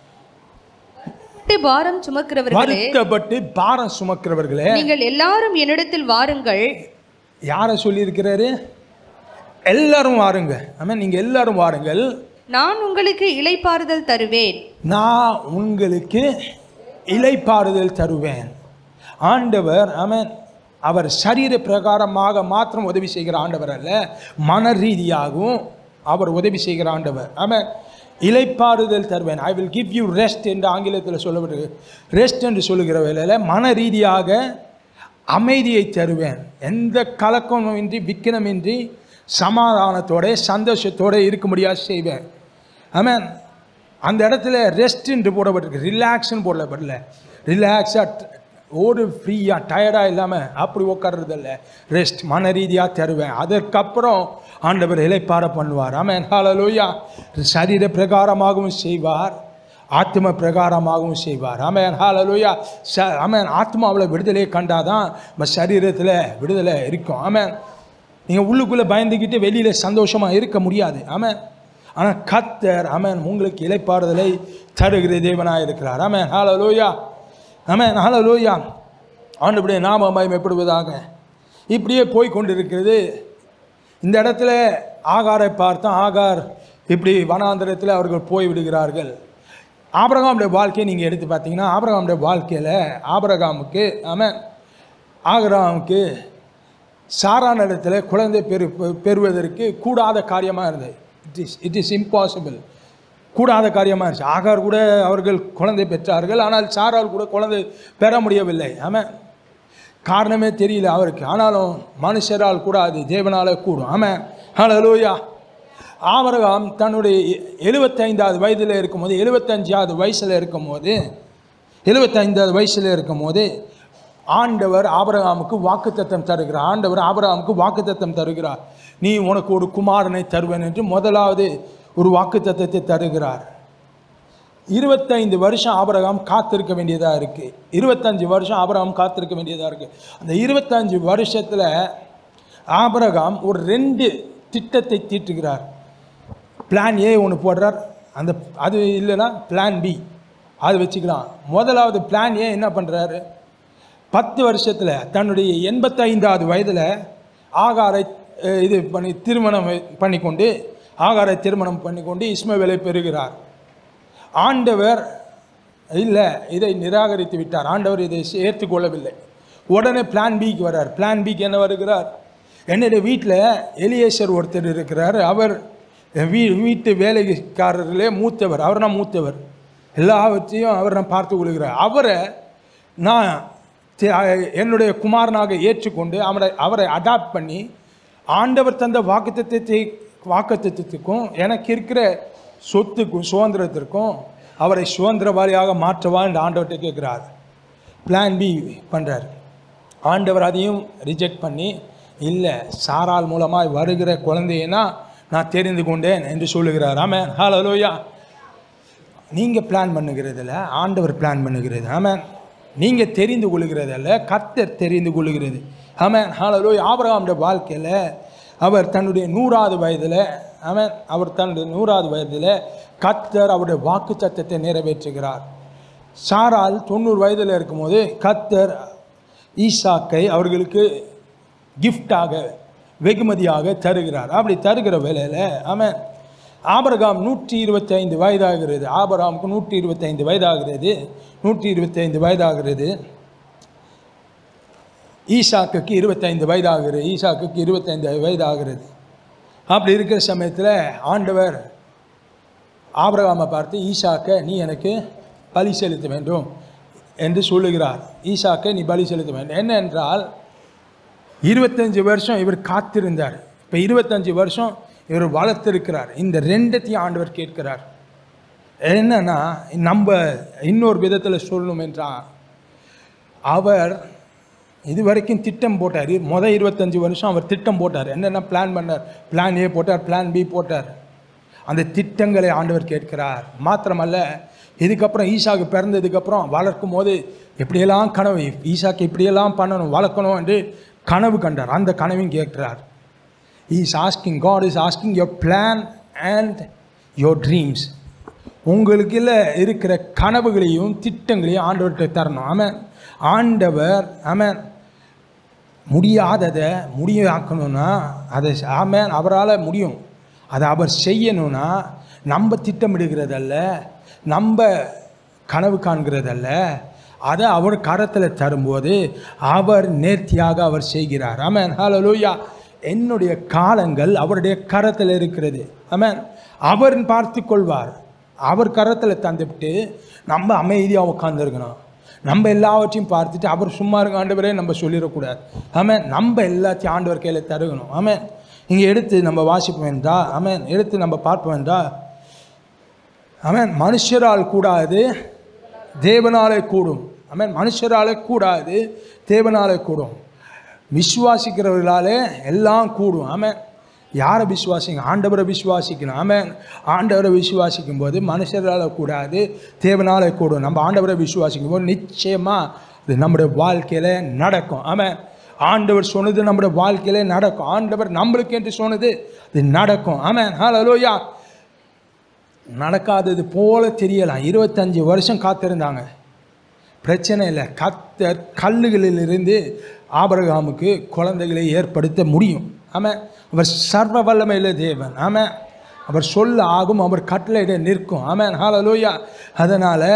பாரம் சுமக்கிறவர்களே, வருத்தப்பட்டு பாரம் சுமக்கிறவர்களே, நீங்கள் எல்லாரும் என்னிடத்தில் வாருங்கள். யாரை சொல்லியிருக்கிறாரு? எல்லாரும் வாருங்க. ஆமென். நீங்கள் எல்லாரும் வாருங்கள், நான் உங்களுக்கு இளைப்பாறுதல் தருவேன். நான் உங்களுக்கு இளைப்பாறுதல் தருவேன். ஆண்டவர் ஆமென் அவர் சரீர பிரகாரமாக மாத்திரம் உதவி செய்கிற ஆண்டவர் அல்ல, மன ரீதியாகவும் அவர் உதவி செய்கிற ஆண்டவர். ஆமென். இளைப்பாறுதல் தருவேன். I will give you rest என்று ஆங்கிலத்தில் சொல்லப்பட்டு, ரெஸ்ட் என்று சொல்லுகிற வேளையில் மன ரீதியாக அமைதியை தருவேன். எந்த கலக்கமின்றி விக்கினமின்றி சமாதானத்தோட சந்தோஷத்தோடு இருக்க முடியாது செய்வேன். ஆமென். அந்த இடத்துல ரெஸ்ட் என்று போடப்பட்டிருக்கு, ரிலாக்ஸ்ன்னு போடப்படல. ரிலாக்ஸாக ஒரு ஃப்ரீயாக டயர்டாக இல்லாமல் அப்படி உட்கார்றதில்ல, ரெஸ்ட் மன ரீதியாக தருவேன். அதற்கப்புறம் ஆண்டவர் இளைப்பாற பண்ணுவார். ஆமென், ஹல்லேலூயா. சரீர பிரகாரமாகவும் செய்வார், ஆத்ம பிரகாரமாகவும் செய்வார். ஆமென், ஹல்லேலூயா. ச ஆமென். ஆத்மாவில் விடுதலையை கண்டாதான் நம்ம சரீரத்தில் விடுதலை இருக்கும். ஆமென். நீங்கள் உள்ளுக்குள்ளே பயந்துக்கிட்டு வெளியில் சந்தோஷமாக இருக்க முடியாது. ஆமென். ஆனால் கர்த்தர் ஆமென் உங்களுக்கு இளைப்பாறுதலை தருகிற தேவனாக இருக்கிறார். ஆமென் ஹல்லேலூயா, ஆமென் ஹல்லேலூயா. ஆண்டவருடைய நாம மகிமைப்படுவதாக. இப்படியே போய் கொண்டிருக்கிறது. இந்த இடத்துல ஆகாரை பார்த்தோம். ஆகார் இப்படி வனாந்தரத்தில் அவர்கள் போய் விடுகிறார்கள். ஆபிரகாமுடைய வாழ்க்கையை நீங்கள் எடுத்து பார்த்தீங்கன்னா, ஆபிரகாமுடைய வாழ்க்கையில் ஆபிரகாமுக்கு ஆமென் ஆபிரகாமுக்கு சாரான இடத்துல குழந்தை பெறு பெறுவதற்கு கூடாத காரியமாக இருந்தது. It is it is impossible, கூடாத காரியமாக இருந்துச்சு. ஆகார் கூட அவர்கள் குழந்தை பெற்றார்கள், ஆனால் சாரால் கூட குழந்தை பெற முடியவில்லை. ஆமென், காரணமே தெரியல அவருக்கு. ஆனாலும் மனுஷரால் கூடாது, தேவனால கூடும். ஆமென் ஹல்லேலூயா. ஆபிரகாம் தன்னுடைய எழுபத்தைந்தாவது வயதில் இருக்கும்போது எழுபத்தஞ்சாவது வயசில் இருக்கும்போது எழுபத்தைந்தாவது வயசில் இருக்கும்போது ஆண்டவர் ஆபிரகாமுக்கு வாக்குத்தத்தம் தருகிறார். ஆண்டவர் ஆபிரகாமுக்கு வாக்குத்தத்தம் தருகிறார். நீ உனக்கு ஒரு குமாரனை தருவேன் என்று முதலாவது ஒரு வாக்குத்தத்தத்தை தருகிறார். இருபத்தைந்து வருஷம் ஆபிரகாம் காத்திருக்க வேண்டியதாக இருக்குது. இருபத்தஞ்சு வருஷம் ஆபிரகாம் காத்திருக்க வேண்டியதாக இருக்குது. அந்த இருபத்தஞ்சு வருஷத்தில் ஆபிரகாம் ஒரு ரெண்டு திட்டத்தை தீட்டுகிறார். பிளான் ஏ ஒன்று போடுறார், அந்த அது இல்லைன்னா பிளான் பி அது வச்சுக்கலாம். முதலாவது பிளான் ஏ என்ன பண்ணுறாரு, பத்து வருஷத்தில் தன்னுடைய எண்பத்தைந்தாவது வயதில் ஆகாரை இது பண்ணி திருமணம் பண்ணிக்கொண்டு ஆகாரை திருமணம் பண்ணிக்கொண்டு இஸ்மவேலை பெறுகிறார். ஆண்டவர் இல்லை, இதை நிராகரித்து விட்டார். ஆண்டவர் இதை ஏற்றுக்கொள்ளவில்லை. உடனே பிளான் பிக்கு வர்றார். பிளான் பிக்கு என்ன வருகிறார், என்னுடைய வீட்டில் எலியேசர் ஒருத்தர் இருக்கிறார். அவர் வீ வீட்டு வேலைக்காரர்களே மூத்தவர். அவர் நான் மூத்தவர், எல்லாவற்றையும் அவர் நான் பார்த்து கொள்கிறார். அவரை நான் என்னுடைய குமாரனாக ஏற்றுக்கொண்டு அவரை அவரை அடாப்ட் பண்ணி ஆண்டவர் தந்த வாக்குத்தத்தத்தை வாக்குத்தத்தத்துக்கும் எனக்கு இருக்கிற சொத்துக்கும் சுதந்திரத்திற்கும் அவரை சுதந்திரவாளியாக மாற்றவா என்று ஆண்டவர்கிட்ட கேட்குறார். பிளான் பி பண்ணுறார். ஆண்டவர் அதையும் ரிஜெக்ட் பண்ணி, இல்லை சாரால் மூலமாக வருகிற குழந்தையினா நான் தெரிந்து கொண்டேன் என்று சொல்லுகிறார். ஆமென் ஹல்லேலூயா. நீங்கள் பிளான் பண்ணுகிறதில்ல, ஆண்டவர் பிளான் பண்ணுகிறது. ஆமென், நீங்கள் தெரிந்து கொள்ளுகிறதில்ல, கர்த்தர் தெரிந்து கொள்ளுகிறது. ஆமென் ஹல்லேலூயா. ஆபிரகாமுடைய வாழ்க்கையில் அவர் தன்னுடைய நூறாவது வயதில் ஆமென் அவர் தன்னுடைய நூறாவது வயதில் கர்த்தர் அவருடைய வாக்கு சத்தத்தை நிறைவேற்றுகிறார். சாரால் தொண்ணூறு வயதில் இருக்கும்போது கர்த்தர் ஈசாக்கை அவர்களுக்கு கிஃப்டாக வெகுமதியாக தருகிறார். அப்படி தருகிற வேளையில் ஆமென் ஆபிரகாம் நூற்றி இருபத்தி ஐந்து வயதாகிறது. ஆபிரகாமுக்கு நூற்றி இருபத்தி ஐந்து வயதாகிறது நூற்றி இருபத்தி ஐந்து வயதாகிறது ஈசாக்குக்கு இருபத்தைந்து வயதாகிறது. ஈசாக்குக்கு இருபத்தைந்து வயதாகிறது. அப்படி இருக்கிற சமயத்தில் ஆண்டவர் ஆபிரகாமை பார்த்து, ஈசாக்கை நீ எனக்கு பலி செலுத்த வேண்டும் என்று சொல்லுகிறார். ஈசாக்கை நீ பலி செலுத்த வேண்டும். என்னென்றால் இருபத்தஞ்சி வருஷம் இவர் காத்திருந்தார். இப்போ இருபத்தஞ்சி வருஷம் இவர் வளர்த்திருக்கிறார். இந்த ரெண்டத்தையும் ஆண்டவர் கேட்கிறார். என்னன்னா, நம்ம இன்னொரு விதத்தில் சொல்லணும் என்றால், அவர் இது வரைக்கும் திட்டம் போட்டார். மொதல் இருபத்தஞ்சி வருஷம் அவர் திட்டம் போட்டார். என்னென்ன பிளான் பண்ணார், பிளான் ஏ போட்டார், பிளான் பி போட்டார். அந்த திட்டங்களை ஆண்டவர் கேட்கிறார். மாத்திரமல்ல, இதுக்கப்புறம் ஈசாக்கு பிறந்ததுக்கப்புறம் வளர்க்கும் போது எப்படியெல்லாம் கனவு, ஈசாக்கு இப்படியெல்லாம் பண்ணணும் வளர்க்கணும் என்று கனவு கண்டார். அந்த கனவையும் கேட்கிறார். Is asking God is asking your plan and your dreams. உங்களுக்குள்ள இருக்கிற கனவுகளையும் திட்டங்களையும் ஆண்டவர்கிட்ட தரணும். ஆமென். ஆண்டவர் ஆமென் முடியாததை முடியாக்கணும்னா அதை ஆமென் அவரால் முடியும். அதை அவர் செய்யணும்னா நம்ம திட்டமிடுகிறதல்ல, நம்ம கனவு காண்கிறதல்ல, அதை அவர் கரத்தில் தரும்போது அவர் நேர்த்தியாக அவர் செய்கிறார். ஆமென் ஹல்லேலூயா. என்னுடைய காலங்கள் அவருடைய கரத்தில் இருக்கிறது. ஆமென். அவர் பார்த்து கொள்வார். அவர் கரத்தில் தந்துவிட்டு நம்ம அமைதியாக உட்காந்துருக்கணும். நம்ம எல்லாவற்றையும் பார்த்துட்டு அவர் சும்மா இருக்க ஆண்டவரே நம்ம சொல்லிடக்கூடாது. ஆமென். நம்ம எல்லாத்தையும் ஆண்டவர் கையில் தருகணும். ஆமென். இங்கே எடுத்து நம்ம வாசிப்போம் என்றா, ஆமென், எடுத்து நம்ம பார்ப்போம் என்றா, ஆமென், மனுஷரால் கூடாது தேவனாலே கூடும். ஆமென். மனுஷராலே கூடாது தேவனாலே கூடும். விசுவாசிக்கிறவர்களாலே எல்லாம் கூடும். ஆமென். யாரை விசுவாசிங்க? ஆண்டவரை விசுவாசிக்கணும். ஆமென். ஆண்டவரை விசுவாசிக்கும் போது மனுஷரால் கூடாது தேவனாலே கூடும். நம்ம ஆண்டவரை விசுவாசிக்கும் போது நிச்சயமாக இது நம்முடைய வாழ்க்கையில் நடக்கும். ஆமென். ஆண்டவர் சொன்னது நம்முடைய வாழ்க்கையிலே நடக்கும். ஆண்டவர் நம்மளுக்கு என்று சொன்னது இது நடக்கும். ஆமென் ஹல்லேலூயா. நடக்காதது போல தெரியலாம். இருபத்தஞ்சி வருஷம் காத்திருந்தாங்க, பிரச்சனை இல்லை. கர்த்தர் கல்லுகளிலிருந்து ஆபிரகாமுக்கு குழந்தைகளை ஏற்படுத்த முடியும். ஆமாம், அவர் சர்வ வல்லமையுள்ள தேவன். ஆமாம், அவர் சொல்ல ஆகும், அவர் கட்டளையிட நிற்கும். ஆமாம், ஹல்லேலூயா. அதனால்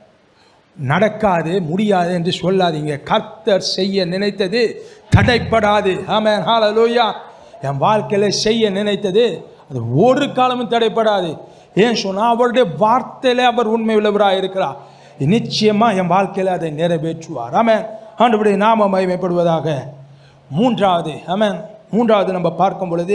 நடக்காது முடியாது என்று சொல்லாதீங்க. கர்த்தர் செய்ய நினைத்தது தடைப்படாது. ஆமென், ஹல்லேலூயா. என் வாழ்க்கையில் செய்ய நினைத்தது அது ஒரு காலமும் தடைப்படாது. ஏன் சொன்னால் அவருடைய வார்த்தையில் அவர் உண்மை உள்ளவராக இருக்கிறார். நிச்சயமாக என் வாழ்க்கையில் அதை நிறைவேற்றுவார். ஆமென், ஆண்டவருடைய நாம மகிமைப்படுவதாக. மூன்றாவது, ஆமென், மூன்றாவது நம்ம பார்க்கும் பொழுது,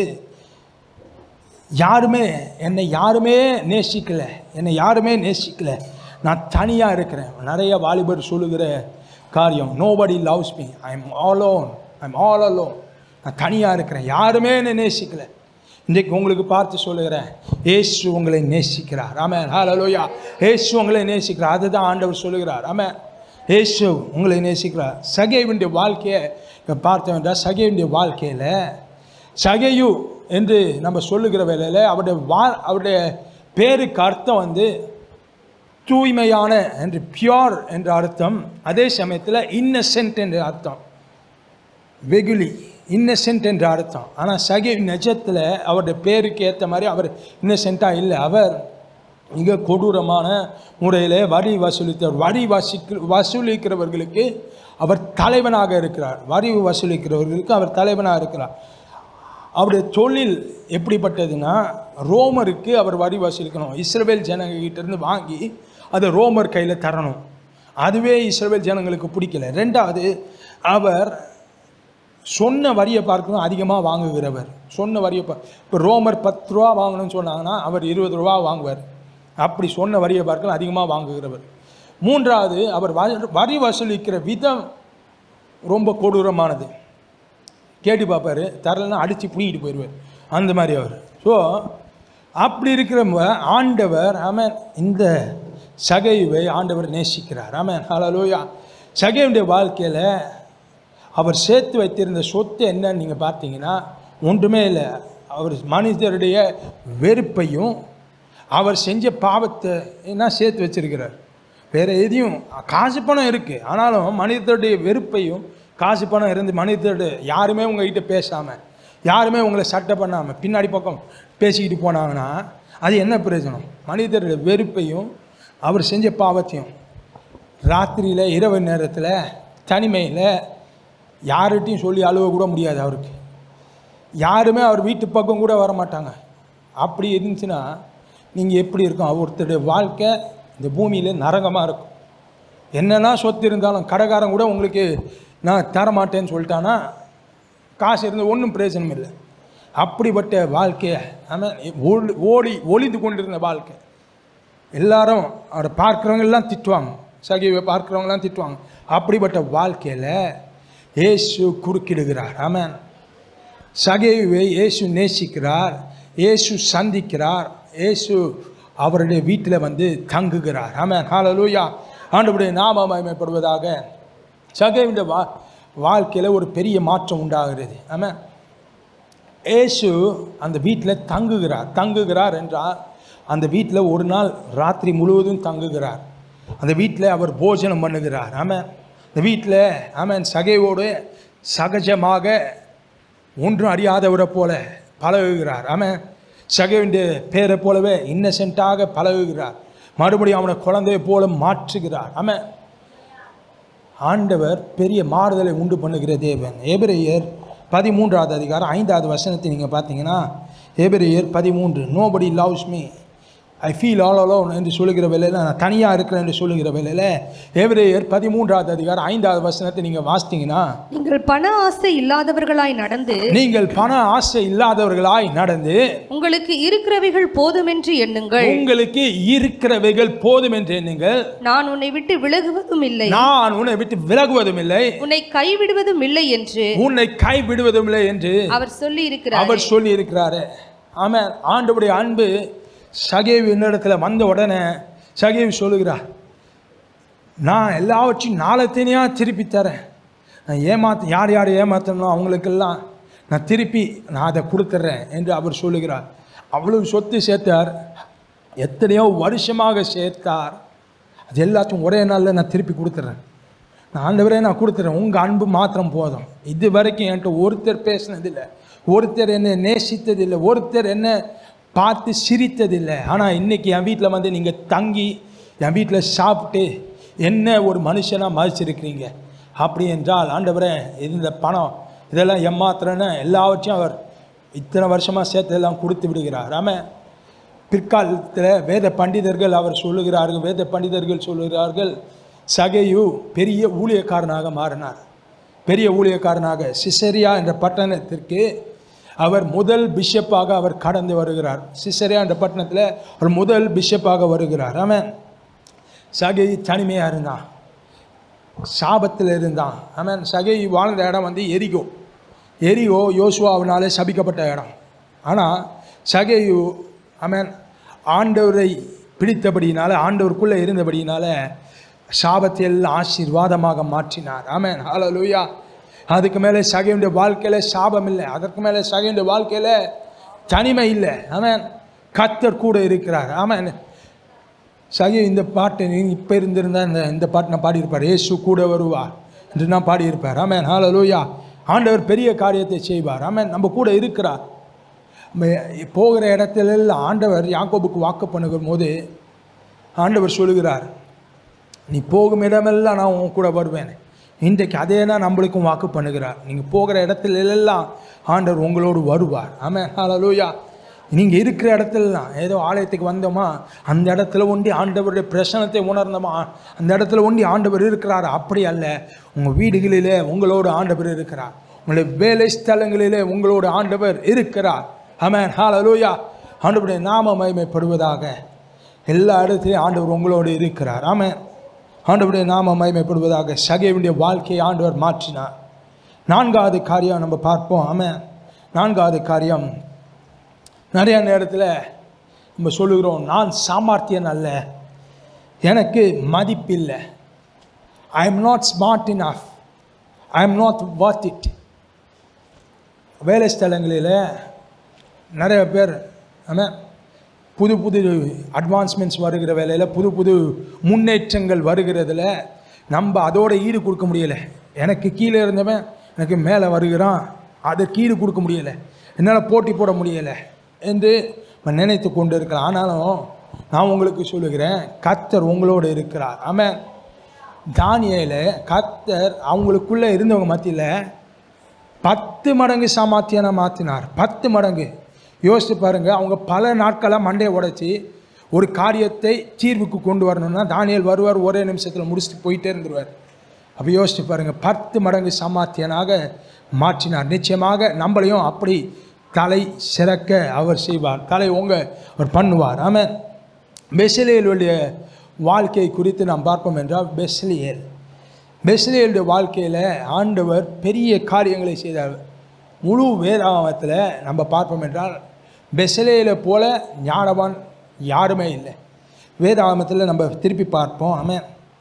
யாருமே என்னை யாருமே நேசிக்கலை, என்னை யாருமே நேசிக்கலை, நான் தனியாக இருக்கிறேன். நிறைய வாலிபர் சொல்லுகிற காரியம், nobody loves me, I am all alone, I am all alone, நான் தனியாக இருக்கிறேன், யாருமே என்னை நேசிக்கலை. இன்றைக்கு உங்களுக்கு பார்த்து சொல்லுகிறேன், இயேசு உங்களை நேசிக்கிறார். ஆமென், ஹல்லேலூயா. இயேசு உங்களை நேசிக்கிறார். அதுதான் ஆண்டவர் சொல்லுகிறார். ஆமென், இயேசு உங்களை நேசிக்கிறார். சகேயுடைய வாழ்க்கையை பார்த்தோம் என்றால், சகேயுடைய வாழ்க்கையில் சகேயு என்று நம்ம சொல்லுகிற வேளையில் அவருடைய வா அவருடைய பேருக்கு அர்த்தம் வந்து தூய்மையான என்று, பியோர் என்ற அர்த்தம். அதே சமயத்தில் இன்னசென்ட் என்ற அர்த்தம், வெகுலி, இன்னசென்ட் என்ற அர்த்தம். ஆனால் சகே நிஜத்தில் அவருடைய பேருக்கு ஏற்ற மாதிரி அவர் இன்னசென்ட்டாக இல்லை. அவர் மிக கொடூரமான முறையில் வரி வசூலித்தவர். வரி வசூலிக்க வசூலிக்கிறவர்களுக்கு அவர் தலைவனாக இருக்கிறார். வரி வசூலிக்கிறவர்களுக்கு அவர் தலைவனாக இருக்கிறார். அவருடைய தொழில் எப்படிப்பட்டதுன்னா, ரோமருக்கு அவர் வரி வசூலிக்கணும். இஸ்ரவேல் ஜனங்கிட்டேருந்து வாங்கி அதை ரோமர் கையில் தரணும். அதுவே இஸ்ரவேல் ஜனங்களுக்கு பிடிக்கல. ரெண்டாவது, அவர் சொன்ன வரியை பார்க்கணும் அதிகமாக வாங்குகிறவர். சொன்ன வரியை பா இப்போ ரோமர் பத்து ரூபா வாங்கணும்னு சொன்னாங்கன்னா அவர் இருபது ரூபா வாங்குவார். அப்படி சொன்ன வரியை பார்க்கலாம் அதிகமாக வாங்குகிறவர். மூன்றாவது, அவர் வரி வசூலிக்கிற விதம் ரொம்ப கொடூரமானது. கேட்டு பார்ப்பார், தரலைன்னா அடித்து பிடிக்கிட்டு போயிடுவார். அந்த மாதிரி அவர். ஸோ அப்படி இருக்கிற ஆண்டவர், ஆமென், இந்த சகேயுவை ஆண்டவர் நேசிக்கிறார். ஆமென், ஹல்லேலூயா. சகேயுடைய வாழ்க்கையில் அவர் சேர்த்து வைத்திருந்த சொத்து என்னன்னு நீங்கள் பார்த்தீங்கன்னா ஒன்றுமே இல்லை. அவர் மனிதருடைய வெறுப்பையும் அவர் செஞ்ச பாவத்தை என்ன சேர்த்து வச்சிருக்கிறார். வேறு எதையும், காசு பணம் இருக்குது, ஆனாலும் மனிதருடைய வெறுப்பையும், காசு பணம் இருந்து மனிதருடைய யாருமே உங்கள்கிட்ட பேசாமல், யாருமே உங்களை சட்டை பண்ணாமல் பின்னாடி பக்கம் பேசிக்கிட்டு போனாங்கன்னா அது என்ன பிரயோஜனம்? மனிதருடைய வெறுப்பையும் அவர் செஞ்ச பாவத்தையும், ராத்திரியில் இரவு நேரத்தில் தனிமையில் யார்கிட்டையும் சொல்லி அழுவ கூட முடியாது. அவருக்கு யாருமே அவர் வீட்டு பக்கம் கூட வர மாட்டாங்க. அப்படி இருந்துச்சுன்னா நீங்கள் எப்படி இருக்கும்? ஒருத்தருடைய வாழ்க்கை இந்த பூமியில் நரகமாக இருக்கும். என்னென்னா சொத்து இருந்தாலும் கடைக்காரன் கூட உங்களுக்கு நான் தரமாட்டேன்னு சொல்லிட்டான்னா காசு இருந்து ஒன்றும் பிரயோஜனம் இல்லை. அப்படிப்பட்ட வாழ்க்கையை ஆமாம் ஓடி ஓடி ஒளிந்து கொண்டிருந்த வாழ்க்கை. எல்லாரும் அவரை பார்க்குறவங்கெல்லாம் திட்டுவாங்க, சகேயுவை பார்க்குறவங்களாம் திட்டுவாங்க. அப்படிப்பட்ட வாழ்க்கையில் இயேசு குறுக்கிடுகிறார். ஆமென், சகேயுவை இயேசு நேசிக்கிறார், இயேசு சந்திக்கிறார், இயேசு அவருடைய வீட்டில் வந்து தங்குகிறார். ஆமென், ஹல்லேலூயா. ஆண்டவருடைய நாமம் மகிமைப்படுவதாக. சகேயுடைய வா வாழ்க்கையில் ஒரு பெரிய மாற்றம் உண்டாகிறது. ஆமென், இயேசு அந்த வீட்டில் தங்குகிறார். தங்குகிறார் என்றால் அந்த வீட்டில் ஒரு நாள் ராத்திரி முழுவதும் தங்குகிறார். அந்த வீட்டில் அவர் போஜனம் பண்ணுகிறார். ஆமென், இந்த வீட்டில் ஆமென் சகேயோடு சகஜமாக ஒன்றும் அறியாதவரை போல பழகுகிறார். ஆமென், சகேயுடைய பேரை போலவே இன்னசென்ட்டாக பழகுகிறார். மறுபடியும் அவனை குழந்தையை போல மாற்றுகிறார். ஆமென், ஆண்டவர் பெரிய மாறுதலை உண்டு பண்ணுகிற தேவன். எபிரேயர் பதிமூன்றாவது அதிகாரம் ஐந்தாவது வசனத்தை நீங்கள் பார்த்தீங்கன்னா, எபிரேயர் பதிமூன்று, nobody loves me, I feel all alone என்று சொல்லுகிற வேலையில், நான் தனியாக இருக்கிறேன் என்று சொல்லுகிற வேலையில், எபிரேயர் பதிமூன்றாவது அதிகாரம் ஐந்தாவது வசனத்தை நீங்கள் வாசித்தீங்கன்னா, நீங்கள் பண ஆசை இல்லாதவர்களாய் நடந்து நீங்கள் பண ஆசை இல்லாதவர்களாய் நடந்து உங்களுக்கு இருக்கிறவைகள் போதும் என்று எண்ணுங்கள். உங்களுக்கு இருக்கிறவைகள் போதும் என்று எண்ணுங்கள். நான் உன்னை விட்டு விலகுவதும் இல்லை, நான் உன்னை விட்டு விலகுவதும் இல்லை, உன்னை கைவிடுவதும் இல்லை என்று உன்னை கைவிடுவதும் இல்லை என்று அவர் சொல்லி இருக்கிறார். அவர் சொல்லி இருக்கிறாரு. ஆமென், ஆண்டவருடைய அன்பு சகேயு என்னிடத்தில் வந்த உடனே சகேயு சொல்லுகிறார், நான் எல்லாவற்றையும் நாளத்தனையாக திருப்பி தரேன். நான் ஏமாத்த யார் யார் ஏமாற்றணும் அவங்களுக்கெல்லாம் நான் திருப்பி நான் அதை கொடுத்துட்றேன் என்று அவர் சொல்லுகிறார். அவ்வளவு சொத்து சேர்த்தார். எத்தனையோ வருஷமாக சேர்த்தார். அது எல்லாத்தையும் ஒரே நாளில் நான் திருப்பி கொடுத்துட்றேன். நான் ஆண்டவரே நான் கொடுத்துட்றேன், உங்கள் அன்பு மாத்திரம் போதும். இது வரைக்கும் என்கிட்ட ஒருத்தர் பேசினதில்லை, ஒருத்தர் என்னை நேசித்ததில்லை, ஒருத்தர் என்னை பார்த்து சிரித்ததில்லை. ஆனால் இன்றைக்கி என் வீட்டில் வந்து நீங்கள் தங்கி என் வீட்டில் சாப்பிட்டு என்ன ஒரு மனுஷனாக மதிச்சிருக்கிறீங்க. அப்படி என்றால் ஆண்டவரே இந்த பணம் இதெல்லாம் ஏமாத்திரன்னு எல்லாவற்றையும் அவர் இத்தனை வருஷமாக சேர்த்தெல்லாம் கொடுத்து விடுகிறார். ஆமாம். பிற்காலத்தில் வேத பண்டிதர்கள் அவர் சொல்லுகிறார்கள், வேத பண்டிதர்கள் சொல்லுகிறார்கள், சகேயு பெரிய ஊழியக்காரனாக மாறினார். பெரிய ஊழியக்காரனாக சிசரியா என்ற பட்டணத்திற்கு அவர் முதல் பிஷப்பாக அவர் கடந்து வருகிறார். சிசரியா என்ற பட்டணத்தில் அவர் முதல் பிஷப்பாக வருகிறார். ஆமாம். சகேயு தனிமையாக இருந்தான், சாபத்தில் இருந்தான். ஆமாம். சகேயு வாழ்ந்த இடம் வந்து எரிகோ. எரிகோ யோசுவாவினாலே சபிக்கப்பட்ட இடம். ஆனால் சகேயு ஆமென் ஆண்டவரை பிடித்தபடியினால, ஆண்டவருக்குள்ளே இருந்தபடியினால சாபத்தை எல்லாம் ஆசீர்வாதமாக மாற்றினார். ஆமென். ஹல்லேலூயா. அதுக்கு மேலே சகேயுடைய வாழ்க்கையில் சாபம் இல்லை, அதற்கு மேலே சகேயுடைய வாழ்க்கையில் தனிமை இல்லை. ஆமென். கர்த்தர் கூட இருக்கிறார். ஆமென். சகே இந்த பாட்டை நீங்கள் இப்போ இருந்திருந்தால் இந்த இந்த பாட்டு நான் பாடியிருப்பார், இயேசு கூட வருவார் என்று நான் பாடியிருப்பார். ஆமென். ஹல்லேலூயா. ஆண்டவர் பெரிய காரியத்தை செய்வார். ஆமென். நம்ம கூட இருக்கிறார். போகிற இடத்துல ஆண்டவர் யாக்கோபுக்கு வாக்கு பண்ணுகிற போது ஆண்டவர் சொல்லுகிறார், நீ போகும் இடமெல்லாம் நான் உன் கூட வருவேன். இன்றைக்கு அதே தான் நம்மளுக்கும் வாக்கு பண்ணுகிறார். நீங்கள் போகிற இடத்துல எல்லாம் ஆண்டவர் உங்களோடு வருவார். ஆமென். ஹல்லேலூயா. நீங்கள் இருக்கிற இடத்துலலாம் ஏதோ ஆலயத்துக்கு வந்தோமா அந்த இடத்துல ஒண்டி ஆண்டவருடைய பிரசனத்தை உணர்ந்தோமா அந்த இடத்துல ஒண்டி ஆண்டவர் இருக்கிறார். அப்படி அல்ல, உங்கள் வீடுகளிலே உங்களோடு ஆண்டவர் இருக்கிறார், உங்களுடைய வேலை ஸ்தலங்களிலே உங்களோடு ஆண்டவர் இருக்கிறார். ஆமென். ஹல்லேலூயா. ஆண்டவருடைய நாம மகிமைப்படுவதாக. எல்லா இடத்துலையும் ஆண்டவர் உங்களோடு இருக்கிறார். ஆமென். ஆண்டவருடைய நாம மகிமைப்படுவதாக. சகேயுடைய வாழ்க்கையை ஆண்டவர் மாற்றினார். நான்காவது காரியம் நம்ம பார்ப்போம். ஆமென். நான்காவது காரியம், நிறைய நேரத்தில் நம்ம சொல்லுகிறோம், நான் சாமர்த்தியன் அல்ல, எனக்கு மதிப்பில்லை, I am not smart enough, I am not worth it. வேலை ஸ்தலங்களில் நிறைய பேர் ஆமாம் புது புது அட்வான்ஸ்மெண்ட்ஸ் வருகிற வேலையில், புது புது முன்னேற்றங்கள் வருகிறதுல நம்ம அதோட ஈடு கொடுக்க முடியலை. எனக்கு கீழே இருந்தவன் எனக்கு மேலே வருகிறான், அதற்கு ஈடு கொடுக்க முடியலை, என்னால் போட்டி போட முடியலை என்று நினைத்து கொண்டு இருக்கலாம். ஆனாலும் நான் உங்களுக்கு சொல்லுகிறேன், கர்த்தர் உங்களோடு இருக்கிறார். ஆமென். தானியேலை கர்த்தர் அவங்களுக்குள்ளே இருந்தவங்க மத்தியில் பத்து மடங்கு சாமர்த்தியனை மாற்றினார். பத்து மடங்கு. யோசித்து பாருங்கள், அவங்க பல நாட்களாக மண்டையை உடைச்சி ஒரு காரியத்தை தீர்வுக்கு கொண்டு வரணும்னா தானியேல் வருவார், ஒரே நிமிஷத்தில் முடிச்சுட்டு போயிட்டே இருந்துருவார். அப்போ யோசித்து பாருங்கள், பத்து மடங்கு சாமர்த்தியனாக மாற்றினார். நிச்சயமாக நம்மளையும் அப்படி தலை சிறக்க அவர் செய்வார், தலை ஓங்க அவர் பண்ணுவார். ஆமென். பெசலேலுடைய வாழ்க்கை குறித்து நாம் பார்ப்போம் என்றால், பெசலேல் பெசலேலுடைய வாழ்க்கையில் ஆண்டவர் பெரிய காரியங்களை செய்தார். முழு வேதாகமத்தில் நம்ம பார்ப்போம் என்றால் பெசலேலை போல ஞானவான் யாருமே இல்லை. வேதாகமத்தில் நம்ம திருப்பி பார்ப்போம். ஆமென்.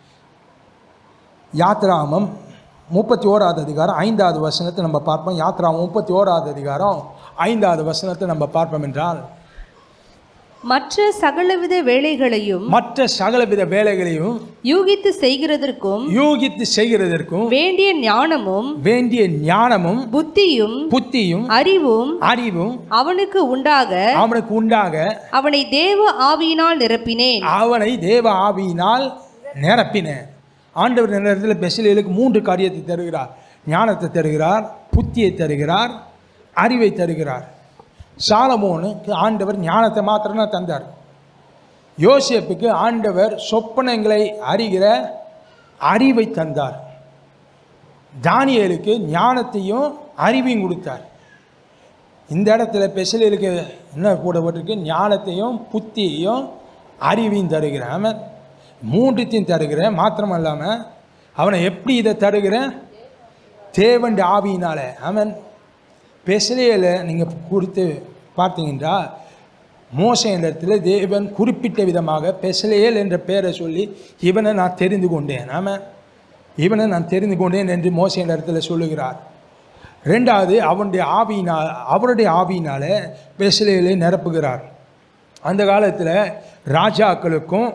யாத்ராகமம் முப்பத்தி ஓராவது அதிகாரம் ஐந்தாவது வசனத்தை நம்ம பார்ப்போம். யாத்ராகமம் முப்பத்தி ஓராவது அதிகாரம் ஐந்தாவது வசனத்தை நம்ம பார்ப்போம் என்றால், மற்ற சகலவித வேலைகளையும் மற்ற சகலவித வேலைகளையும் யூகித்து செய்கிறதற்கும் யூகித்து செய்கிறதற்கும் வேண்டிய ஞானமும் வேண்டிய ஞானமும் புத்தியும் புத்தியும் அறிவும் அறிவும் அவனுக்கு உண்டாக அவனுக்கு உண்டாக அவனை தேவ ஆவியினால் நிரப்பினேன். அவனை தேவ ஆவியினால் நிரப்பினேன். ஆண்டவர் நேரத்தில் பெசலேலுக்கு மூன்று காரியத்தை தருகிறார். ஞானத்தை தருகிறார், புத்தியை தருகிறார், அறிவை தருகிறார். சாலமோனுக்கு ஆண்டவர் ஞானத்தை மாத்திரம் தந்தார். யோசேப்புக்கு ஆண்டவர் சொப்பனங்களை அறிகிற அறிவை தந்தார். தானியேலுக்கு ஞானத்தையும் அறிவையும் கொடுத்தார். இந்த இடத்துல பெசலேலுக்கு என்ன போடப்பட்டிருக்கு? ஞானத்தையும் புத்தியையும் அறிவையும் தருகிறேன். அவன் மூன்றுத்தையும் தருகிறேன். மாத்திரம் இல்லாமல் அவனை எப்படி இதை தருகிறேன்? தேவன் ஆவியினால. அவன் பெசலேலை நீங்கள் குறித்து பார்த்தீங்கன்னா, மோசே என்ற இடத்துல தேவன் குறிப்பிட்ட விதமாக பெசலேல் என்ற பெயரை சொல்லி இவனை நான் தெரிந்து கொண்டேன், ஆமாம் இவனை நான் தெரிந்து கொண்டேன் என்று மோசே என்ற இடத்துல சொல்லுகிறார். ரெண்டாவது, அவனுடைய ஆவியினால் அவருடைய ஆவியினால பெசலேலை நிரப்புகிறார். அந்த காலத்தில் ராஜாக்களுக்கும்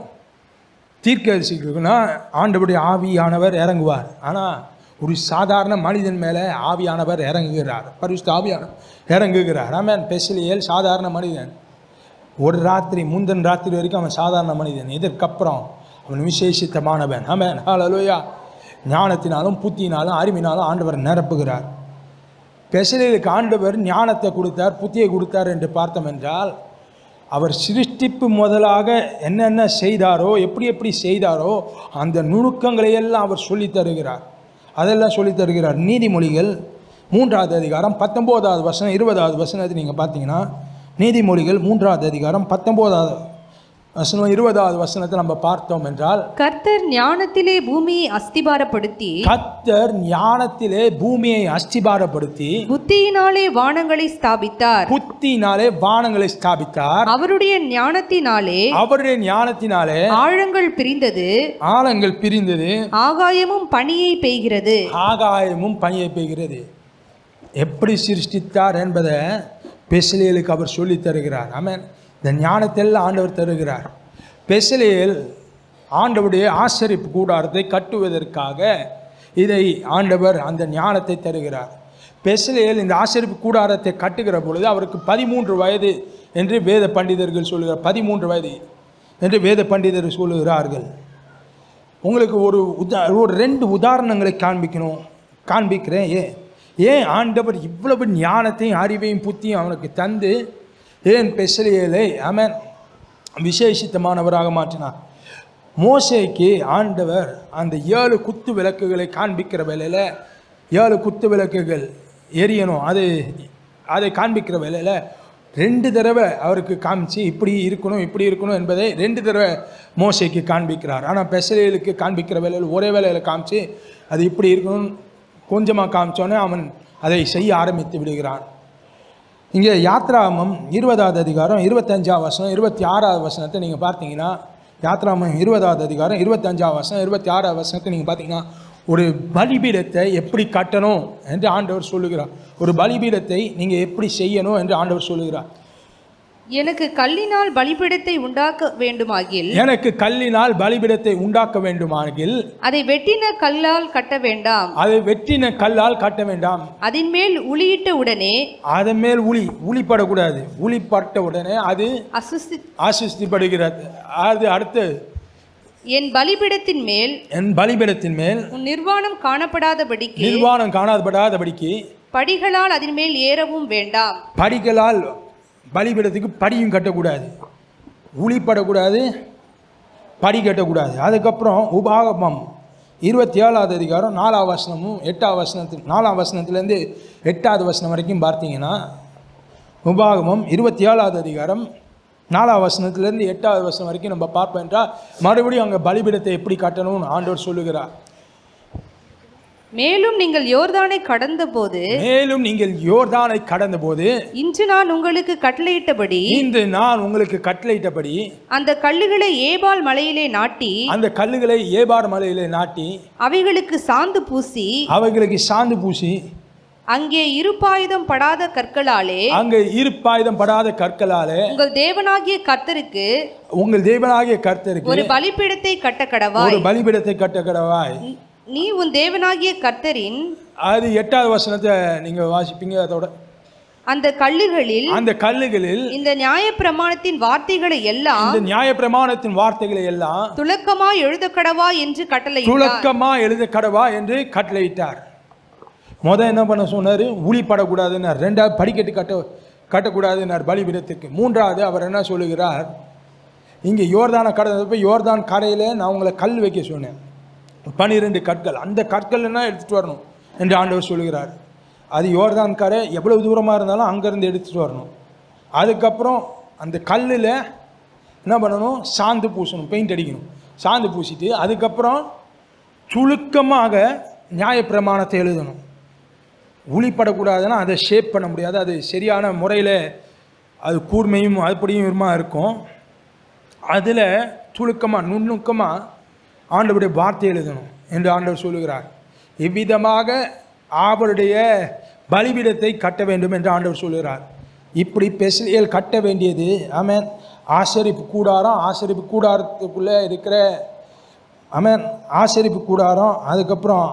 தீர்க்கதரிசிகளுக்கும்னா ஆண்டவருடைய ஆவியானவர் இறங்குவார். ஆனால் ஒரு சாதாரண மனிதன் மேலே ஆவியானவர் இறங்குகிறார், பரிசுத்த ஆவியானவர் இறங்குகிறார். ஆமென். பெஸ்லியேல் சாதாரண மனிதன், ஒரு ராத்திரி முந்தின ராத்திரி வரைக்கும் அவன் சாதாரண மனிதன், இதற்கப்புறம் அவன் விசேஷித்தமானவன். ஆமென். ஹல்லேலூயா. ஞானத்தினாலும் புத்தியினாலும் அறிவினாலும் ஆண்டவர் நிரப்புகிறார். பெஸ்லியேலுக்கு ஆண்டவர் ஞானத்தை கொடுத்தார், புத்தியை கொடுத்தார் என்று பார்த்தோம் என்றால், அவர் சிருஷ்டிப்பு முதலாக என்னென்ன செய்தாரோ, எப்படி எப்படி செய்தாரோ அந்த நுணுக்கங்களையெல்லாம் அவர் சொல்லித் தருகிறார், அதெல்லாம் சொல்லித் தருகிறார். நீதிமொழிகள் மூன்றாவது அதிகாரம் பத்தொம்போதாவது வசனம் இருபதாவது வசனத்தை நீங்கள் பார்த்தீங்கன்னா, நீதிமொழிகள் மூன்றாவது அதிகாரம் பத்தொம்போதாவது வசனம் இருபதாவது வசனத்தை நம்ம பார்த்தோம் என்றால், கர்த்தர் ஞானத்திலே பூமியை அஸ்திபாரப்படுத்தி கர்த்தர் ஞானத்திலே பூமியை அஸ்திபாரப்படுத்தி புத்தியினாலே வானங்களை ஸ்தாபித்தார். புத்தியினாலே வானங்களை ஸ்தாபித்தார். அவருடைய ஞானத்தினாலே அவருடைய ஞானத்தினாலே ஆழங்கள் பிரிந்தது, ஆழங்கள் பிரிந்தது, ஆகாயமும் பனியை பெய்கிறது. ஆகாயமும் பனியை பெய்கிறது. எப்படி சிருஷ்டித்தார் என்பதை பெஸ்லியேலுக்கு அவர் சொல்லித் தருகிறார். ஆமென். இந்த ஞானத்தெல்லாம் ஆண்டவர் தருகிறார். பெஸ்லியேல் ஆண்டவருடைய ஆசரிப்பு கூடாரத்தை கட்டுவதற்காக இதை ஆண்டவர் அந்த ஞானத்தை தருகிறார். பெஸ்லியேல் இந்த ஆசரிப்பு கூடாரத்தை கட்டுகிற பொழுது அவருக்கு பதிமூன்று வயது என்று வேத பண்டிதர்கள் சொல்லுகிறார். பதிமூன்று வயது என்று வேத பண்டிதர்கள் சொல்லுகிறார்கள். உங்களுக்கு ஒரு உதா ஒரு ரெண்டு உதாரணங்களை காண்பிக்கணும் காண்பிக்கிறேன். ஏன் ஏன் ஆண்டவர் இவ்வளவு ஞானத்தையும் அறிவையும் புத்தியும் அவனுக்கு தந்து ஏன் பெஸ்லியேலை ஆமென் விசேஷித்தமானவராக மாற்றினார்? மோசேக்கு ஆண்டவர் அந்த ஏழு குத்து விளக்குகளை காண்பிக்கிற வேளையில், ஏழு குத்து விளக்குகள் எரியணும், அது அதை காண்பிக்கிற வேளையில் ரெண்டு தடவை அவருக்கு காமிச்சு இப்படி இருக்கணும் இப்படி இருக்கணும் என்பதை ரெண்டு தடவை மோசேக்கு காண்பிக்கிறார். ஆனால் பெஸ்லியேலுக்கு காண்பிக்கிற வேளையில் ஒரே வேளையில் காமிச்சு அது இப்படி இருக்கணும் கொஞ்சமாக காமிச்சோன்னே அவன் அதை செய்ய ஆரம்பித்து விடுகிறான். இங்கே யாத்ராமம் இருபதாவது அதிகாரம் இருபத்தஞ்சாவது வசனம் இருபத்தி ஆறாவது வசனத்தை நீங்கள் பார்த்தீங்கன்னா, யாத்ராமம் இருபதாவது அதிகாரம் இருபத்தஞ்சாவது வசனம் இருபத்தி ஆறாவது வசனத்தை நீங்கள் பார்த்தீங்கன்னா, ஒரு பலிபீடத்தை எப்படி கட்டணும் என்று ஆண்டவர் சொல்லுகிறார். ஒரு பலிபீடத்தை நீங்கள் எப்படி செய்யணும் என்று ஆண்டவர் சொல்லுகிறார். எனக்கு கல்லினால் பலிபீடத்தை உண்டாக்க வேண்டுமாகில் எனக்கு கல்லினால் பலிபீடத்தை உண்டாக்க வேண்டுமாகில் அதை வெட்டின கல்லால் கட்ட வேண்டாம், அதை வெட்டின கல்லால் கட்ட வேண்டாம். அதன் மேல் உளியிட்ட உடனே அதன் மேல் உளி உளிப்படக்கூடாது. உளிப்பட்ட உடனே அது அசுஸ்தி அசுஸ்திப்படுகிறது. அது அடுத்து என் பலிபீடத்தின் மேல் என் பலிபீடத்தின் மேல் உன் நிர்வாணம் காணப்படாதபடிக்கு நிர்வாணம் காணப்படாதபடிக்கு படிகளால் அதன் மேல் ஏறவும் வேண்டாம். படிகளால் பலிபீடத்துக்கு படியும் கட்டக்கூடாது, உளிப்படக்கூடாது, படி கட்டக்கூடாது. அதுக்கப்புறம் உபாகமம் இருபத்தி ஏழாவது அதிகாரம் நாலாம் வசனமும் எட்டாவது வசனத்தில் நாலாம் வசனத்துலேருந்து எட்டாவது வசனம் வரைக்கும் பார்த்தீங்கன்னா, உபாகமம் இருபத்தி ஏழாவது அதிகாரம் நாலாம் வசனத்துலேருந்து எட்டாவது வசனம் வரைக்கும் நம்ம பார்ப்போம் என்றால், மறுபடியும் அங்கே பலிபீடத்தை எப்படி கட்டணும்னு ஆண்டவர் சொல்லுகிறார். மேலும் நீங்கள் யோர்தானை கடந்த போது மேலும் நீங்கள் யோர்தானை கடந்த போது இன்று நான் உங்களுக்கு கட்டளையிட்டபடி இன்று நான் உங்களுக்கு கட்டளையிட்டபடி அந்த கல்லுகளை ஏபால் மலையிலே நாட்டி அந்த கல்லுகளை ஏபார் மலையிலே நாட்டி அவைகளுக்கு சாந்து பூசி அவைகளுக்கு சாந்து பூசி அங்கே இருப்பாயுதம் படாத கற்களாலே அங்கே இருப்பாயுதம் படாத கற்களாலே உங்கள் தேவனாகிய கர்த்தருக்கு உங்கள் தேவனாகிய கர்த்தருக்கு ஒரு பலிபீடத்தை கட்ட கடவாய். ஒரு பலிபீடத்தை கட்ட கடவாய். நீ உன் தேவனாகிய கர்த்தரின் அது எட்டாவது வசனத்தை நீங்க வாசிப்பீங்க. அதோட அந்த கல்லுகளில் அந்த கல்லுகளில் இந்த நியாயப்பிரமாணத்தின் வார்த்தைகளை எல்லாம் இந்த நியாயப்பிரமாணத்தின் வார்த்தைகளை எல்லாம் துலக்கமா எழுத கடவா என்று கட்டளையிட்டார். துலக்கமா எழுத கடவா என்று கட்டளையிட்டார். முத என்ன பண்ண சொன்னாரு? உளிப்படக்கூடாதுன்னார். ரெண்டாவது படிக்கட்டு கட்ட கட்டக்கூடாதுன்னார் பலிபீடத்திற்கு. மூன்றாவது அவர் என்ன சொல்லுகிறார்? இங்கே யோர்தானை கடந்தப்ப யோர்தான் கரையில் நான் உங்களை கல் வைக்க சொன்னேன், பனிரெண்டு கற்கள், அந்த கற்கள் என்ன எடுத்துகிட்டு வரணும் என்று ஆண்டவர் சொல்லுகிறார். அது யோர்தான் கரை எவ்வளவு தூரமாக இருந்தாலும் அங்கேருந்து எடுத்துகிட்டு வரணும். அதுக்கப்புறம் அந்த கல்லில் என்ன பண்ணணும்? சாந்து பூசணும், பெயிண்ட் அடிக்கணும். சாந்து பூசிட்டு அதுக்கப்புறம் சுழுக்கமாக நியாயப்பிரமாணத்தை எழுதணும். உளிப்படக்கூடாதுன்னா அதை ஷேப் பண்ண முடியாது, அது சரியான முறையில் அது கூர்மையும் அப்படியுமா இருக்கும். அதில் சுழுக்கமாக நுண்ணுக்கமாக ஆண்டவருடைய வார்த்தை எழுதணும் என்று ஆண்டவர் சொல்லுகிறார். இவ்விதமாக அவருடைய பலிபீடத்தை கட்ட வேண்டும் என்று ஆண்டவர் சொல்லுகிறார். இப்படி பெஸ்லியேல் கட்ட வேண்டியது ஆமென் ஆசரிப்பு கூடாரம், ஆசரிப்பு கூடாரத்துக்குள்ளே இருக்கிற ஆமென் ஆசரிப்பு கூடாரம், அதுக்கப்புறம்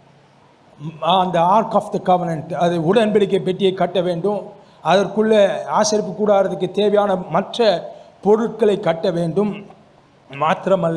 அந்த ஆர்க் ஆஃப் த கவனன்ட், அது உடன்படிக்கை பெட்டியை கட்ட வேண்டும். அதற்குள்ளே ஆசரிப்பு கூடாரத்துக்கு தேவையான மற்ற பொருட்களை கட்ட வேண்டும். மாத்திரமல்ல,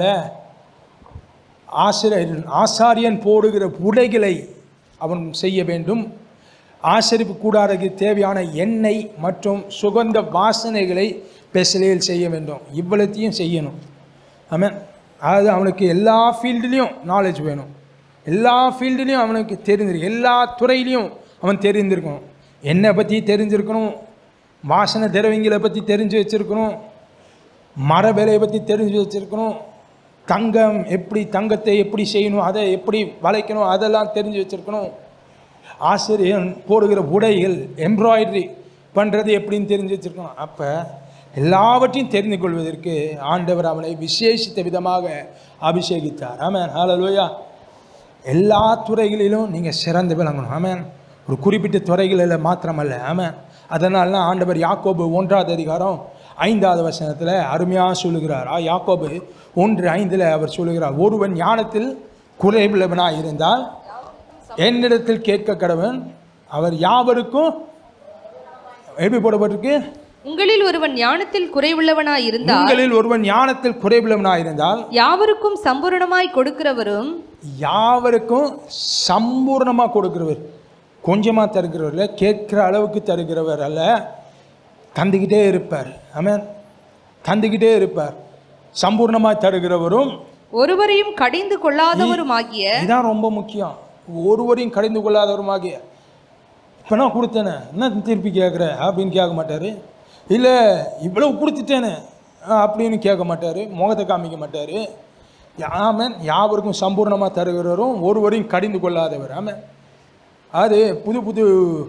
ஆசிரியர் ஆசாரியன் போடுகிற உடைகளை அவன் செய்ய வேண்டும். ஆசரிப்பு கூடாரத்துக்கு தேவையான எண்ணெய் மற்றும் சுகந்த வாசனைகளை பெசலையில் செய்ய வேண்டும். இவ்வளத்தையும் செய்யணும். ஆமென். அதாவது அவனுக்கு எல்லா ஃபீல்டுலேயும் நாலேஜ் வேணும். எல்லா ஃபீல்டுலேயும் அவனுக்கு தெரிஞ்சிருக்கு. எல்லா துறையிலையும் அவன் தெரிந்திருக்கணும். எண்ணெய் பற்றி தெரிஞ்சிருக்கணும், வாசனை திரவியங்களை பற்றி தெரிஞ்சு வச்சுருக்கணும், மர வேலையை பற்றி தெரிஞ்சு வச்சுருக்கணும், தங்கம் எப்படி தங்கத்தை எப்படி செய்யணும், அதை எப்படி வளைக்கணும், அதெல்லாம் தெரிஞ்சு வச்சுருக்கணும். ஆசிரியன் போடுகிற உடைகள் எம்ப்ராய்டரி பண்ணுறது எப்படின்னு தெரிஞ்சு வச்சுருக்கணும். அப்போ எல்லாவற்றையும் தெரிந்து கொள்வதற்கு ஆண்டவர் அவனை விசேஷித்த விதமாக அபிஷேகித்தார். ஆமென். ஹல்லேலூயா. எல்லா துறைகளிலும் நீங்கள் சிறந்து விளங்கணும். ஆமென். ஒரு குறிப்பிட்ட துறைகளில் மாத்திரமல்ல. ஆமென். அதனால தான் ஆண்டவர் யாக்கோபு ஒன்றாவது அதிகாரம் ஐந்தாவது வசனத்தில் அருமையாக சொல்லுகிறார். யாக்கோபு ஒன்று ஐந்தில் அவர் சொல்லுகிறார், ஒருவன் ஞானத்தில் குறைவுள்ளவனாக இருந்தால் என்னிடத்தில் கேட்க கடவன், அவர் யாவருக்கும் எப்படி போடப்பட்டிருக்கு, உங்களில் ஒருவன் ஞானத்தில் குறைவுள்ளவனாய் இருந்தால் உங்களில் ஒருவன் ஞானத்தில் குறைவுள்ளவனாய் இருந்தால் யாவருக்கும் சம்பூரணமாய் கொடுக்கிறவரும், யாவருக்கும் சம்பூர்ணமாக கொடுக்கிறவர், கொஞ்சமாக தருகிறவர் இல்லை, கேட்கிற அளவுக்கு தருகிறவர் அல்ல, தந்துக்கிட்டே இருப்பார். ஆமென். தந்துக்கிட்டே இருப்பார். சம்பூர்ணமாக தருகிறவரும் ஒருவரையும் கடிந்து கொள்ளாதவரும் ஆகிய, இதுதான் ரொம்ப முக்கியம், ஒருவரையும் கடிந்து கொள்ளாதவரும் ஆகிய. இப்போ நான் கொடுத்தேனே என்ன திருப்பி கேட்குற அப்படின்னு கேட்க மாட்டார். இல்லை இவ்வளவு கொடுத்துட்டேனே அப்படின்னு கேட்க மாட்டார், முகத்தை காமிக்க மாட்டார். ஆமென். யாவருக்கும் சம்பூர்ணமாக தருகிறவரும் ஒருவரையும் கடிந்து கொள்ளாதவர். ஆமென். அது புது புது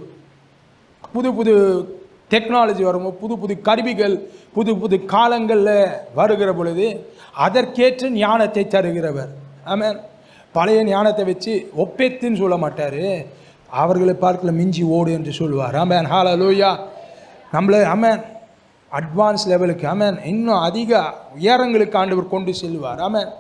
புது புது டெக்னாலஜி வரும், புது புது கருவிகள் புது புது காலங்களில் வருகிற பொழுது அதற்கேற்ற ஞானத்தை தருகிறவர். ஆமென். பழைய ஞானத்தை வச்சு ஒப்பேத்துன்னு சொல்ல மாட்டார், அவர்களை பார்க்கல மிஞ்சி ஓடு என்று சொல்லுவார். ஆமென். ஹல்லேலூயா. நம்மளை ஆமென் அட்வான்ஸ் லெவலுக்கு ஆமென் இன்னும் அதிக உயரங்களுக்கு ஆண்டவர் கொண்டு செல்வார். ஆமென்.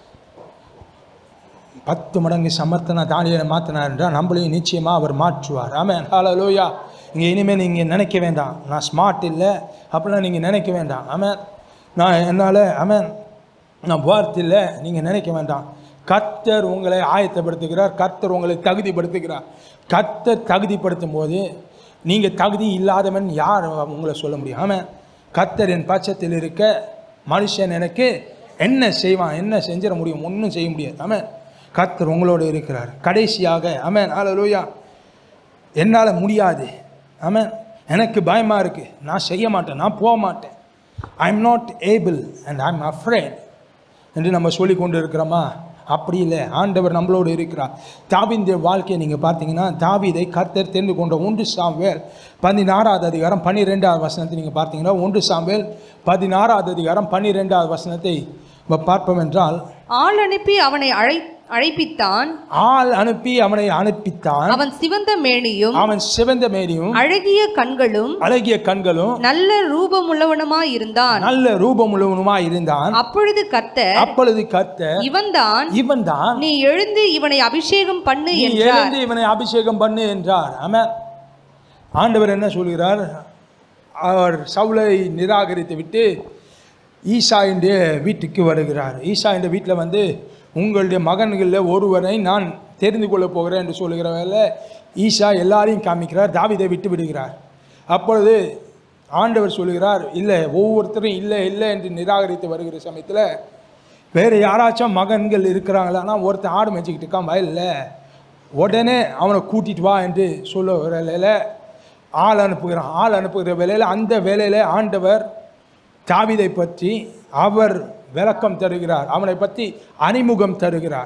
பத்து மடங்கு சமர்த்தனா தானியலை மாற்றினார் என்றால் நம்மளையும் நிச்சயமாக அவர் மாற்றுவார். ஆமென். ஹல்லேலூயா. இங்கே இனிமேல் நீங்கள் நினைக்க வேண்டாம் நான் ஸ்மார்ட் இல்லை அப்படிலாம் நீங்கள் நினைக்க வேண்டாம். ஆமென். நான் என்னால் ஆமென் நான் வார்த்தை இல்லை நீங்கள் நினைக்க வேண்டாம். கர்த்தர் உங்களை ஆயத்தப்படுத்துகிறார், கர்த்தர் உங்களை தகுதிப்படுத்துகிறார். கர்த்தர் தகுதிப்படுத்தும் போது நீங்கள் தகுதி இல்லாதவன் யார் உங்களை சொல்ல முடியும்? ஆமென். கர்த்தர் என் பட்சத்தில் இருக்க மனுஷன் எனக்கு என்ன செய்வான், என்ன செஞ்சிட முடியும்? ஒன்றும் செய்ய முடியாது. ஆமென். கர்த்தர் உங்களோடு இருக்கிறார். கடைசியாக ஆமென் ஹல்லேலூயா, என்னால் முடியாது, ஆமென், எனக்கு பயமாக இருக்குது, நான் செய்ய மாட்டேன், நான் போக மாட்டேன், I am not able and I am afraid என்று நம்ம சொல்லி கொண்டு இருக்கிறோமா? அப்படி இல்லை, ஆண்டவர் நம்மளோடு இருக்கிறார். தாவீதுடைய வாழ்க்கையை நீங்கள் பார்த்தீங்கன்னா, தாவீதை கர்த்தர் தெரிந்து கொண்ட ஒன்று சாமுவேல் பதினாறாவது அதிகாரம் பன்னிரெண்டாவது வசனத்தை நீங்கள் பார்த்தீங்கன்னா, ஒன்று சாமுவேல் பதினாறாவது அதிகாரம் பன்னிரெண்டாவது வசனத்தை பார்ப்போம் என்றால், ஆள் அனுப்பி அவனை அழை அழைப்பித்தான் ஆள் அனுப்பி அவனை அனுப்பித்தான் அவன் சிவந்த மேனியும் அவன் சிவந்த மேனியும் அழகிய கண்களும் அழகிய கண்களும் நல்ல ரூபமுள்ளவனுமாய் இருந்தான் நல்ல ரூபமுள்ளவனுமாய் இருந்தான். அப்பொழுது கர்த்தர் அப்பொழுது கர்த்தர் இவன்தான் இவன்தான் நீ எழுந்து இவனை அபிஷேகம் பண்ணு நீ என்றார். எழுந்து இவனை அபிஷேகம் பண்ணு என்றார். ஆமென். ஆண்டவர் என்ன சொல்கிறார்? அவர் சவுலை நிராகரித்து விட்டு ஈசாயினுடைய வீட்டுக்கு வருகிறார். ஈசாயினுடைய வீட்டில் வந்து உங்களுடைய மகன்களில் ஒருவரை நான் தெரிந்து கொள்ள போகிறேன் என்று சொல்லுகிற வேலை ஈசா எல்லாரையும் காமிக்கிறார், தாவீதை விட்டு விடுகிறார். அப்பொழுது ஆண்டவர் சொல்லுகிறார், இல்லை, ஒவ்வொருத்தரும் இல்லை இல்லை என்று நிராகரித்து வருகிற சமயத்தில் வேறு யாராச்சும் மகன்கள் இருக்கிறாங்களான்னா, ஒருத்தன் ஆடு மேய்ச்சிக்கிட்டு இருக்கான் வயலில், உடனே அவனை கூட்டிட்டு வா என்று சொல்ல வேலையில் ஆள் அனுப்புகிறான். ஆள் அனுப்புகிற வேலையில் அந்த வேலையில் ஆண்டவர் தாவீதை பற்றி அவர் விளக்கம் தருகிறார், அவனை பற்றி அறிமுகம் தருகிறார்.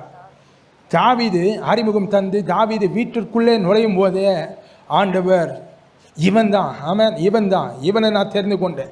தாவீது அறிமுகம் தந்து தாவீது வீட்டிற்குள்ளே நுழையும் போதே ஆண்டவர் இவன் தான், ஆமென், இவன் தான், இவனை நான் தெரிந்து கொண்டேன்.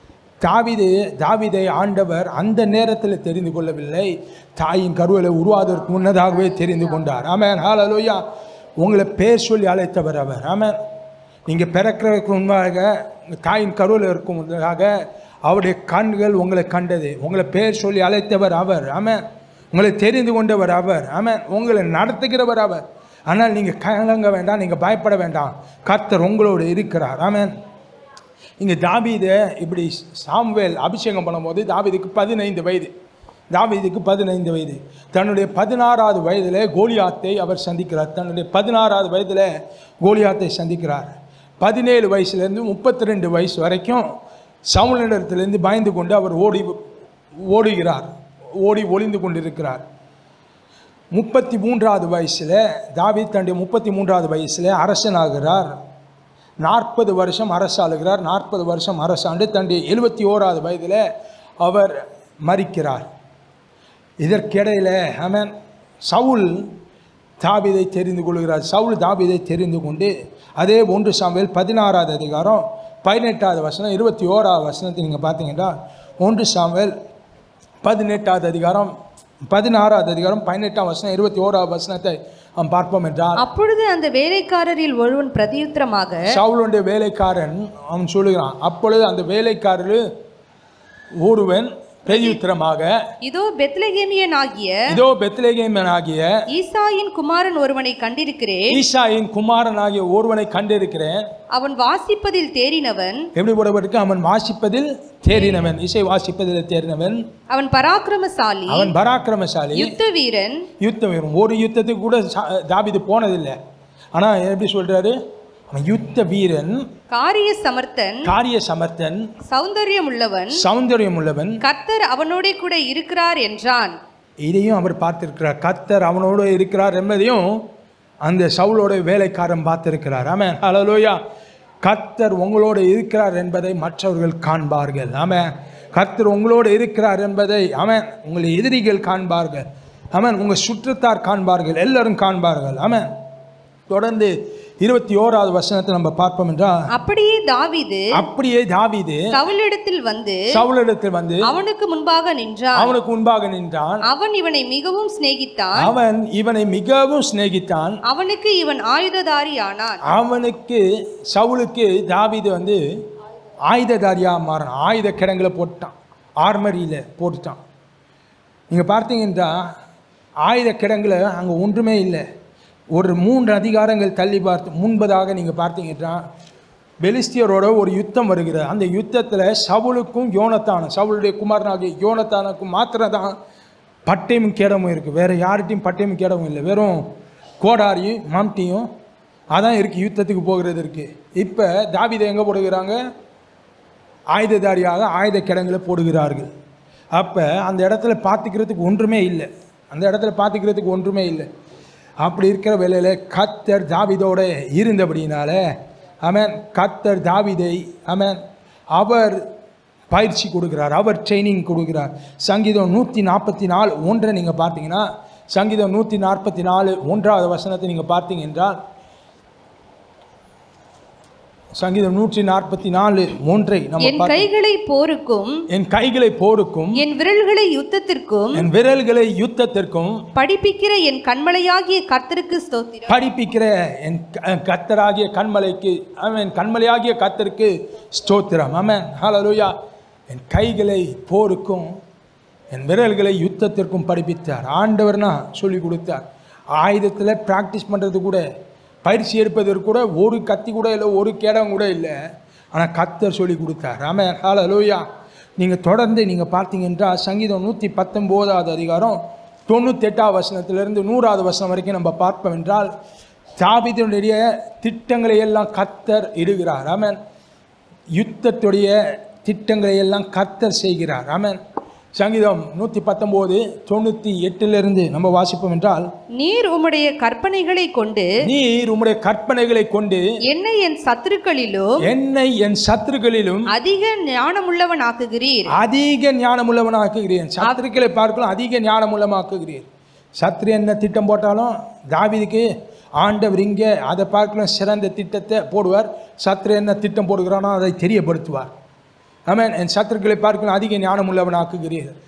தாவீது தாவீதை ஆண்டவர் அந்த நேரத்தில் தெரிந்து கொள்ளவில்லை, தாயின் கருவிலை உருவாவதற்கு முன்னதாகவே தெரிந்து கொண்டார். ஆமென் ஹல்லேலூயா. உங்களை பேர் சொல்லி அழைத்தவர் அவர். ஆமென். நீங்கள் பிறக்கிறதுக்கு முன்பாக தாயின் கருவில் இருக்கும் முன்னதாக அவருடைய கண்கள் உங்களை கண்டது. உங்களை பேர் சொல்லி அழைத்தவர் அவர். ஆமென். உங்களை தெரிந்து கொண்டவர் அவர். ஆமென். உங்களை நடத்துகிறவர் அவர். ஆனால் நீங்கள் கலங்க வேண்டாம், நீங்கள் பயப்பட வேண்டாம். கர்த்தர் உங்களோடு இருக்கிறார். ஆமென். இங்கே தாவீதை இப்படி சாமுவேல் அபிஷேகம் பண்ணும்போது தாவீதுக்கு பதினைந்து வயது. தாவீதுக்கு பதினைந்து வயது. தன்னுடைய பதினாறாவது வயதில் கோலியாத்தை அவர் சந்திக்கிறார். தன்னுடைய பதினாறாவது வயதில் கோலியாத்தை சந்திக்கிறார். பதினேழு வயசுலேருந்து முப்பத்தி ரெண்டு வயசு வரைக்கும் சவுலிடத்திலிருந்து பயந்து கொண்டு அவர் ஓடி ஓடுகிறார் ஓடி ஒளிந்து கொண்டிருக்கிறார். முப்பத்தி மூன்றாவது வயசில் தாவீது தன்னுடைய முப்பத்தி மூன்றாவது வயசில் அரசனாகிறார். நாற்பது வருஷம் அரசாளுகிறார். நாற்பது வருஷம் அரசாண்டு தன்னுடைய எழுபத்தி ஓராவது வயதில் அவர் மரிக்கிறார். இதற்கிடையில் ஆமென் சவுல் தாவீதை தெரிந்து கொள்கிறார். சவுல் தாவீதை தெரிந்து கொண்டு அதே ஒன்று சாமுவேல் பதினாறாவது அதிகாரம் பதினெட்டாவது வசனம் இருபத்தி ஓராவது வசனத்தை நீங்கள் பார்த்தீங்கன்னா ஒன்று சாமுவேல் பதினெட்டாவது அதிகாரம் பதினாறாவது அதிகாரம் பதினெட்டாம் வசனம் இருபத்தி ஓராவது வசனத்தை நாம் பார்ப்போம் என்றால், அப்பொழுது அந்த வேலைக்காரரில் ஒருவன் பிரதியுத்தரமாக, சவுலுடைய வேலைக்காரன் அவன் சொல்லுகிறான், அப்பொழுது அந்த வேலைக்காரரில் ஒருவன் பிரதியுத்தரமாக, இதோ பெத்லெகேமியனாகிய இதோ பெத்லெகேமியனாகிய ஈசாயின் குமாரன் ஒருவனை கண்டிருக்கிறேன். ஈசாயின் குமாரனாகிய ஒருவனை கண்டிருக்கிறேன். அவன் வாசிப்பதில் தேறினவன். எப்படி போடப்பட்டிருக்கு? அவன் வாசிப்பதில் தேறினவன். இசை வாசிப்பதில் தேறினவன். அவன் பராக்கிரமசாலி. அவன் பராக்கிரமசாலி, யுத்த வீரன். யுத்த வீரன். ஒரு யுத்தத்துக்கு கூட தாவீது போனதில்லை. ஆனா எப்படி சொல்றாரு? அவன் யுத்த வீரன், காரிய சமர்த்தன், காரிய சமர்த்தன், சௌந்தரியம் உள்ளவன், சௌந்தரியம் உள்ளவன், கர்த்தர் அவனோட கூட இருக்கிறார் என்றான். இதையும் அவர் பார்த்திருக்கிறார். கர்த்தர் அவனோடு இருக்கிறார் என்பதையும் அந்த சவுலோட வேலைக்காரன் பார்த்திருக்கிறார். ஆமென். ஹல்லேலூயா. கர்த்தர் உங்களோடு இருக்கிறார் என்பதை மற்றவர்கள் காண்பார்கள். ஆமென். கர்த்தர் உங்களோடு இருக்கிறார் என்பதை ஆமென் உங்களை எதிரிகள் காண்பார்கள். ஆமென். உங்கள் சுற்றத்தார் காண்பார்கள். எல்லாரும் காண்பார்கள். ஆமென். தொடர்ந்து இருபத்தி ஓராவது வசனத்தை நம்ம பார்ப்போம் என்றால், அப்படியே தாவீது அப்படியே தாவீது சவுலிடத்தில் வந்து சவுலிடத்தில் வந்து அவனுக்கு முன்பாக நின்றான். அவனுக்கு முன்பாக நின்றான். அவன் இவனை மிகவும் சிநேகித்தான். அவன் இவனை மிகவும் சிநேகித்தான். அவனுக்கு இவன் ஆயுததாரி ஆனான். அவனுக்கு சவுலுக்கு தாவீது வந்து ஆயுததாரியாக மாறினான். ஆயுத கிடங்குல போட்டான், ஆர்மரியில் போட்டுட்டான். நீங்கள் பார்த்தீங்கன்னா ஆயுத கிடங்குல அங்கே ஒன்றுமே இல்லை. ஒரு மூன்று அதிகாரங்கள் தள்ளி பார்த்து முன்பதாக நீங்கள் பார்த்தீங்கன்னா பெலிஸ்தியரோட ஒரு யுத்தம் வருகிறது. அந்த யுத்தத்தில் சவுலுக்கும் யோனத்தானும், சவுளுடைய குமாரனாகிய யோனத்தானுக்கும் மாத்திரம் தான் பட்டயமும் கேடமும் இருக்குது. வேறு யார்கிட்டையும் பட்டயமும் கேடமும் இல்லை. வெறும் கோடாரியும் மம்டியும் அதான் இருக்குது யுத்தத்துக்கு போகிறது இருக்குது. இப்போ தாவீதை எங்கே போடுகிறாங்க? ஆயுததாரியாக ஆயுத கிடங்குல போடுகிறார்கள். அப்போ அந்த இடத்துல பார்த்துக்கிறதுக்கு ஒன்றுமே இல்லை. அந்த இடத்துல பார்த்துக்கிறதுக்கு ஒன்றுமே இல்லை. அப்படி இருக்கிற வேளையில் கர்த்தர் தாவீதோட இருந்தபடினால ஆமென் கர்த்தர் தாவீதை ஆமென் அவர் பயிற்சி கொடுக்கிறார், அவர் ட்ரைனிங் கொடுக்கிறார். சங்கீதம் நூற்றி நாற்பத்தி நாலு ஒன்றை நீங்கள் பார்த்தீங்கன்னா, சங்கீதம் நூற்றி நாற்பத்தி நாலு ஒன்றாவது வசனத்தை நீங்கள் பார்த்தீங்க என்றால், சங்கீதம் நூற்றி நாற்பத்தி நாலு ஒன்றை நம்ம என் கைகளை போருக்கும் என் கைகளை போருக்கும் என் விரல்களை யுத்தத்திற்கும் என் விரல்களை யுத்தத்திற்கும் படிப்பிக்கிற என் கண்மலையாகிய கர்த்தருக்கு ஸ்தோத்திரம். படிப்பிக்கிற என் கர்த்தராகிய கண்மலைக்கு ஆமென் கண்மலையாகிய கர்த்தருக்கு ஸ்தோத்திரம். ஆமென். ஹல்லேலூயா. என் கைகளை போருக்கும் என் விரல்களை யுத்தத்திற்கும் படிப்பித்தார். ஆண்டவர்னா சொல்லி கொடுத்தார். ஆயுதத்தில் ப்ராக்டிஸ் பண்ணுறது கூட, பயிற்சி எடுப்பதற்கு கூட ஒரு கத்தி கூட இல்லை, ஒரு கேடம் கூட இல்லை. ஆனால் கர்த்தர் சொல்லி கொடுத்தார். ஆமென். ஹல்லேலூயா. நீங்கள் தொடர்ந்து நீங்கள் பார்த்தீங்கன்னா சங்கீதம் நூற்றி பத்தொம்போதாவது அதிகாரம் தொண்ணூற்றி எட்டாவது வசனத்திலிருந்து நூறாவது வசனம் வரைக்கும் நம்ம பார்ப்போம் என்றால், தாவீதுடைய திட்டங்களை எல்லாம் கர்த்தர் இடுகிறார். ஆமென். யுத்தத்துடைய திட்டங்களை எல்லாம் கர்த்தர் செய்கிறார். ஆமென். சங்கீதம் நூற்றி பத்தொம்போது தொண்ணூற்றி எட்டிலிருந்து நம்ம வாசிப்போம் என்றால், நீர் உம்முடைய கற்பனைகளை கொண்டு நீர் உம்முடைய கற்பனைகளை கொண்டு என்னை என் சத்துருக்களிலும் என்னை என் சத்துருக்களிலும் அதிக ஞானமுள்ளவன் ஆக்குகிறீர். அதிக ஞானமுள்ளவனாக்குகிறேன். சத்துருக்களை பார்க்கலாம் அதிக ஞானமுள்ளமாக்குகிறீர். சத்ரு என்ன திட்டம் போட்டாலும் தாவீதுக்கு ஆண்டவர் இங்கே அதை பார்க்கலாம் சிறந்த திட்டத்தை போடுவார். சத்ரு என்ன திட்டம் போடுகிறானோ அதை தெரியப்படுத்துவார். ஆமென். என் சத்துருக்களை பார்க்கலாம் அதிக ஞானம் உள்ளவன் ஆக்குகிறீர்.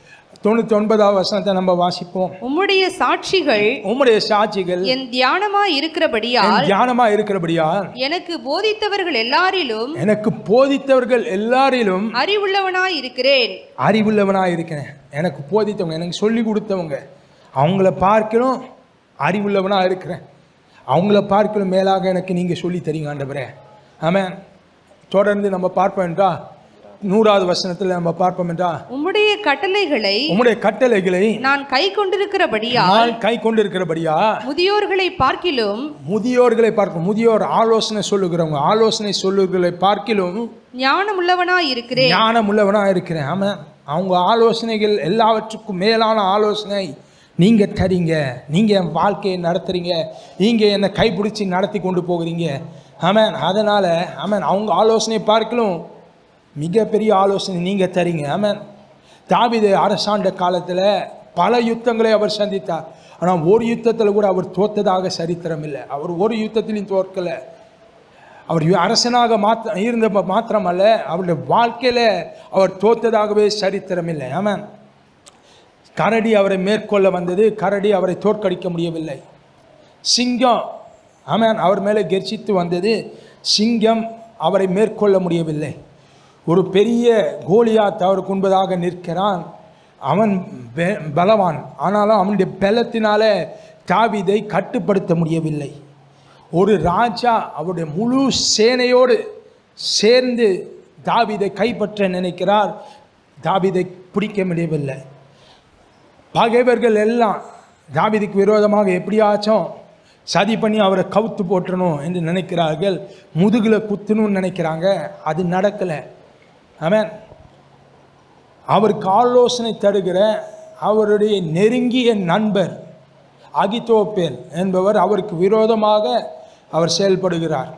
தொண்ணூத்தி ஒன்பதாவது வசனத்தை நம்ம வாசிப்போம். உம்முடைய சாட்சிகள் உம்முடைய சாட்சிகள் என் தியானமாய் இருக்கிறபடியால் தியானமாய் இருக்கிறபடியால் எனக்கு போதித்தவர்கள் எல்லாரிலும் எனக்கு போதித்தவர்கள் எல்லாரிலும் அறிவுள்ளவனாய் இருக்கிறேன். அறிவுள்ளவனாய் இருக்கிறேன். எனக்கு போதித்தவங்க, எனக்கு சொல்லி கொடுத்தவங்க, அவங்கள பார்க்கலும் அறிவுள்ளவனா இருக்கிறேன். அவங்கள பார்க்கலும் மேலாக எனக்கு நீங்க சொல்லி தரீங்க ஆண்டவரே. ஆமென். தொடர்ந்து நம்ம பார்ப்போம் என்றா நூறாவது வசனத்தில் நம்ம பார்ப்போம் என்றா உம்முடைய கட்டளைகளை உம்முடைய கட்டளைகளை நான் கை கொண்டிருக்கிறபடியால் நான் கை கொண்டிருக்கிறபடியா முதியோர்களை பார்க்கிலும் முதியோர்களை பார்க்கும் முதியோர் ஆலோசனை சொல்லுகிறவங்க ஆலோசனை சொல்லுகளை பார்க்கிலும் ஞானம் உள்ளவனாய் இருக்கிறேன். ஞானம் உள்ளவனா இருக்கிறேன். ஆமா, அவங்க ஆலோசனைகள் எல்லாவற்றுக்கும் மேலான ஆலோசனை நீங்க தரீங்க. நீங்க என் வாழ்க்கையை நடத்துறீங்க. நீங்க என்னை கைப்பிடிச்சி நடத்தி கொண்டு போகிறீங்க. ஆமென். அதனால ஆமென், அவங்க ஆலோசனை பார்க்கலும் மிகப்பெரிய ஆலோசனை நீங்க தரீங்க. ஆமென். தாவீது அரசாண்ட காலத்தில் பல யுத்தங்களை அவர் சந்தித்தார். ஆனால் ஒரு யுத்தத்தில் கூட அவர் தோத்ததாக சரித்திரம் இல்லை. அவர் ஒரு யுத்தத்திலையும் தோற்கலை. அவர் அரசனாக மாத்த இருந்த மாத்திரமல்ல, அவருடைய வாழ்க்கையில் அவர் தோத்ததாகவே சரித்திரம் இல்லை. ஆமென். கரடி அவரை மேற்கொள்ள வந்தது. கரடி அவரை தோற்கடிக்க முடியவில்லை. சிங்கம் ஆமென் அவர் மேலே கெர்ச்சித்து வந்தது. சிங்கம் அவரை மேற்கொள்ள முடியவில்லை. ஒரு பெரிய கோலியாத் அவருக்கு முன்பதாக நிற்கிறான். அவன் பலவான், ஆனாலும் அவனுடைய பலத்தினால தாவீதை கட்டுப்படுத்த முடியவில்லை. ஒரு ராஜா அவருடைய முழு சேனையோடு சேர்ந்து தாவீதை கைப்பற்ற நினைக்கிறார். தாவீதை பிடிக்க முடியவில்லை. பகைவர்கள் எல்லாம் தாவீதுக்கு விரோதமாக எப்படியாச்சும் சதி பண்ணி அவரை கவுத்து போட்டணும் என்று நினைக்கிறார்கள். முதுகில் குத்தணும்னு நினைக்கிறாங்க. அது நடக்கலை. ஆமென். அவருக்கு ஆலோசனை தருகிற அவருடைய நெருங்கிய நண்பர் அகித்தோப்பேல் என்பவர் அவருக்கு விரோதமாக அவர் செயல்படுகிறார்.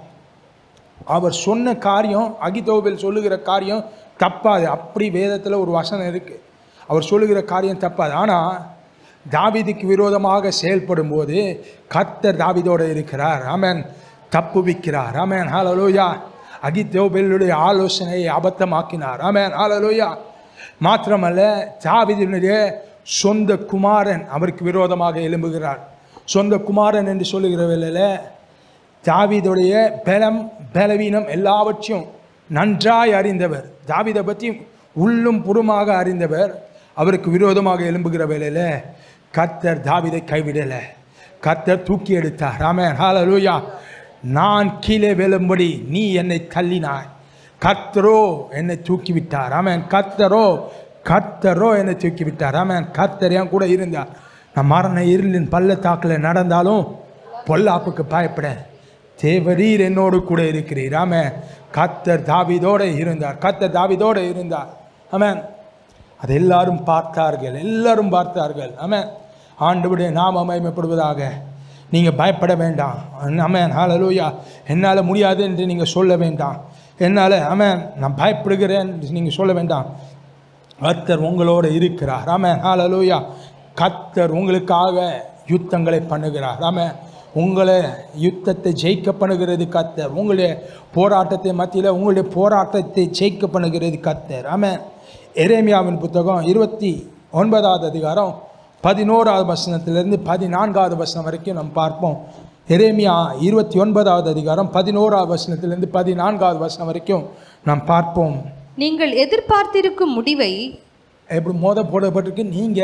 அவர் சொன்ன காரியம், அகித்தோப்பேல் சொல்லுகிற காரியம் தப்பாது. அப்படி வேதத்தில் ஒரு வசனம் இருக்குது. அவர் சொல்லுகிற காரியம் தப்பாது. ஆனால் தாவீதுக்கு விரோதமாக செயல்படும் போது கர்த்தர் தாவீதோடு இருக்கிறார். ஆமென். தப்புவிக்கிறார். ஆமென். ஹல்லேலூயா. அகித்தோப்பேலுடைய ஆலோசனையை அபத்தமாக்கினார். ஆமென். ஹல்லேலூயா. மாத்திரமல்ல, தாவீதுடைய சொந்த குமாரன் அவருக்கு விரோதமாக எழும்புகிறார். சொந்த குமாரன் என்று சொல்லுகிற வேளையில் தாவீதுடைய பலம் பலவீனம் எல்லாவற்றையும் நன்றாய் அறிந்தவர், தாவீதை பற்றி உள்ளும் புறமாக அறிந்தவர், அவருக்கு விரோதமாக எழும்புகிற வேளையில் கர்த்தர் தாவீதை கைவிடலை. கர்த்தர் தூக்கி எடுத்தார். ஆமென். ஹல்லேலூயா. நான் கீழே விழும்படி நீ என்னை தள்ளினாய், கர்த்தரோ என்னை தூக்கி விட்டார். ஆமென். கர்த்தரோ கர்த்தரோ என்னை தூக்கி விட்டார். ஆமென். கர்த்தர் என் கூட இருந்தார். நான் மரண இருளின் பள்ளத்தாக்கில் நடந்தாலும் பொல்லாப்புக்கு பயப்படேன், தேவரீர் என்னோடு கூட இருக்கிறீர். ஆமென். கர்த்தர் தாவீதோடு இருந்தார். கர்த்தர் தாவீதோடு இருந்தார். ஆமென். அதை எல்லாரும் பார்த்தார்கள். எல்லாரும் பார்த்தார்கள். ஆமென். ஆண்டவருடைய நாமம் மகிமைப்படுவதாக. நீங்கள் பயப்பட வேண்டாம். ஆமென். ஹல்லேலூயா. என்னால் முடியாது என்று நீங்கள் சொல்ல வேண்டாம். என்னால் ஆமென் நான் பயப்படுகிறேன் என்று நீங்கள் சொல்ல வேண்டாம். கர்த்தர் உங்களோடு இருக்கிறார். ஆமென். ஹல்லேலூயா. கர்த்தர் உங்களுக்காக யுத்தங்களை பண்ணுகிறார். ஆமென். உங்களை யுத்தத்தை ஜெயிக்க பண்ணுகிறது கர்த்தர். உங்களுடைய போராட்டத்தை மத்தியில் உங்களுடைய போராட்டத்தை ஜெயிக்க பண்ணுகிறது கர்த்தர். ஆமென். எரேமியாவின் புத்தகம் இருபத்தி ஒன்பதாவது அதிகாரம் பதினோராவது வசனத்திலிருந்து பதினான்காவது வசனம் வரைக்கும் நம்ம பார்ப்போம். எரேமியா இருபத்தி ஒன்பதாவது அதிகாரம் பதினோராவது வசனத்திலிருந்து பதினான்காவது வசனம் வரைக்கும் நாம் பார்ப்போம். நீங்கள் எதிர்பார்த்திருக்கும் முடிவை எப்படி மோத போடப்பட்டிருக்கு, நீங்க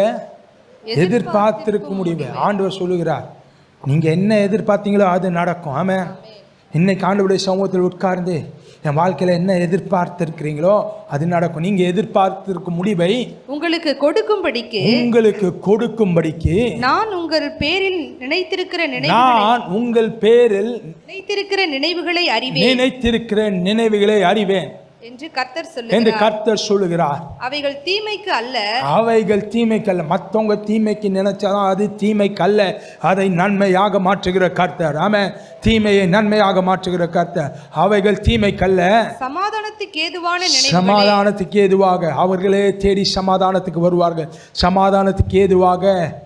எதிர்பார்த்திருக்கும் முடிவை ஆண்டவர் சொல்லுகிறார். நீங்க என்ன எதிர்பார்த்தீங்களோ அது நடக்கும். ஆமென். இன்னைக்கு ஆண்டவருடைய சமூகத்தில் உட்கார்ந்து என் வாழ்க்கையில் என்ன எதிர்பார்த்திருக்கிறீங்களோ அது நடக்கும். நீங்க எதிர்பார்த்திருக்கும் முடிவை உங்களுக்கு கொடுக்கும்படிக்கு உங்களுக்கு கொடுக்கும்படிக்கு நான் உங்கள் பேரில் நினைத்திருக்கிற நினைவுகளை நான் உங்கள் பேரில் நினைத்திருக்கிற நினைவுகளை அறிவேன் நினைத்திருக்கிற நினைவுகளை அறிவேன் என்று கர்த்தர் சொல்லுகிறார் என்று கர்த்தர் சொல்லுகிறார். அவைகள் தீமைக்கு அல்ல அவைகள் தீமைக்கு அல்ல. மற்றவங்க தீமைக்கு நினைச்சாலும் அது தீமைக்கு அல்ல, அதை நன்மையாக மாற்றுகிற கர்த்தர். ஆமென். தீமையை நன்மையாக மாற்றுகிற கர்த்தர். அவைகள் தீமைக்கு அல்ல, சமாதானத்துக்கு ஏதுவான நினைவுகளே. சமாதானத்துக்கு ஏதுவாக அவர்களே தேடி சமாதானத்துக்கு வருவார்கள். சமாதானத்துக்கு ஏதுவாக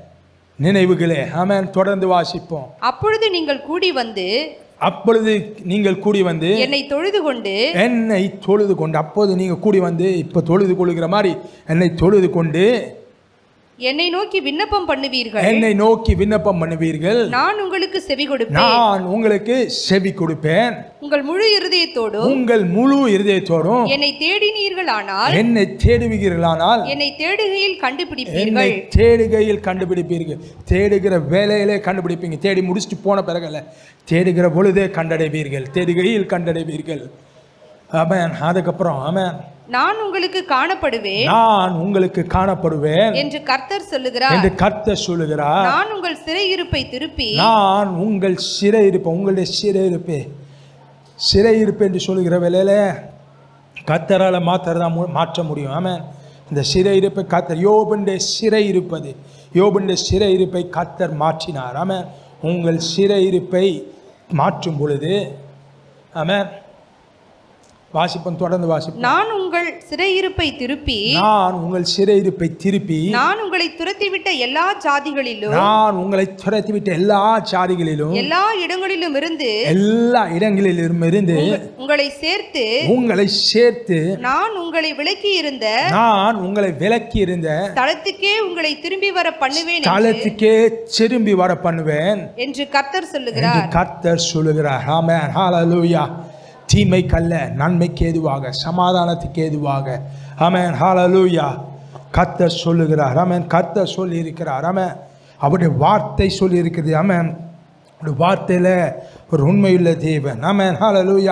நினைவுகளே. ஆமென். தொடர்ந்து வாசிப்போம். அப்பொழுது நீங்கள் கூடி வந்து அப்பொழுது நீங்கள் கூடி வந்து என்னை தொழுது கொண்டு என்னை தொழுது கொண்டு அப்போது நீங்கள் கூடி வந்து இப்போ தொழுது கொள்ளுகிற மாதிரி என்னை தொழுது கொண்டு என்னை நோக்கி விண்ணப்பம் பண்ணுவீர்கள் என்னை நோக்கி விண்ணப்பம் பண்ணுவீர்கள் நான் உங்களுக்கு செவி கொடுப்பேன் நான் உங்களுக்கு செவி கொடுப்பேன் உங்கள் முழு இருதயத்தோடும் உங்கள் முழு இருதயத்தோடும் என்னை தேடினீர்களானால் என்னை தேடுவீர்களானால் என்னை தேடுகையில் கண்டுபிடிப்பீர்கள் என்னை தேடுகையில் கண்டுபிடிப்பீர்கள் தேடுகிற வேலையிலே கண்டுபிடிப்பீங்க தேடி முடிச்சுட்டு போன பிறகுல தேடுகிற பொழுதே கண்டடைவீர்கள் தேடுகையில் கண்டடைவீர்கள் ஆமென் அதுக்கப்புறம் ஆமென் நான் உங்களுக்கு காணப்படுவேன் நான் உங்களுக்கு காணப்படுவேன் என்று கர்த்தர் சொல்லுகிறார் என்று கர்த்தர் சொல்லுகிறார் நான் உங்கள் சிறையிருப்பை திருப்பி நான் உங்கள் சிறையிருப்பை உங்களுடைய சிறையிருப்பை சிறையிருப்பு என்று சொல்லுகிற வேளையில கர்த்தரால் மாத்திரதான் மாற்ற முடியும் ஆமென் இந்த சிறையிருப்பை கர்த்தர் யோபுடைய சிறை இருப்பது யோபுடைய சிறையிருப்பை கர்த்தர் மாற்றினார் ஆமென் உங்கள் சிறையிருப்பை மாற்றும் பொழுது ஆமென் வாசிப்போம் தொடர்ந்து வாசிப்போம் நான் உங்கள் சிறையிருப்பை திருப்பி நான் உங்கள் சிறையிருப்பை திருப்பி நான் உங்களை துரத்திவிட்ட எல்லா ஜாதிகளிலும் நான் உங்களை துரத்திவிட்ட எல்லா ஜாதிகளிலும் எல்லா இடங்களிலும் இருந்து எல்லா இடங்களிலும் இருந்து உங்களை சேர்த்து உங்களை சேர்த்து நான் உங்களை விலக்கி இருந்த நான் உங்களை விலக்கி இருந்த தளத்துக்கே உங்களை திரும்பி வர பண்ணுவேன் தளத்துக்கே திரும்பி வர பண்ணுவேன் என்று கர்த்தர் சொல்லுகிறார் கர்த்தர் சொல்லுகிறார் ஆமென் ஹல்லேலூயா தீமைக்கு அல்ல நன்மைக்கு ஏதுவாக சமாதானத்துக்கு ஏதுவாக ஆமென் ஹல்லேலூயா கர்த்தர் சொல்லுகிறார் ஆமென் கர்த்தர் சொல்லி இருக்கிறார் ஆமென் அவருடைய வார்த்தை சொல்லி இருக்குது ஆமென் அவருடைய வார்த்தையில ஒரு உண்மையுள்ள தேவன் ஆமென் ஹல்லேலூயா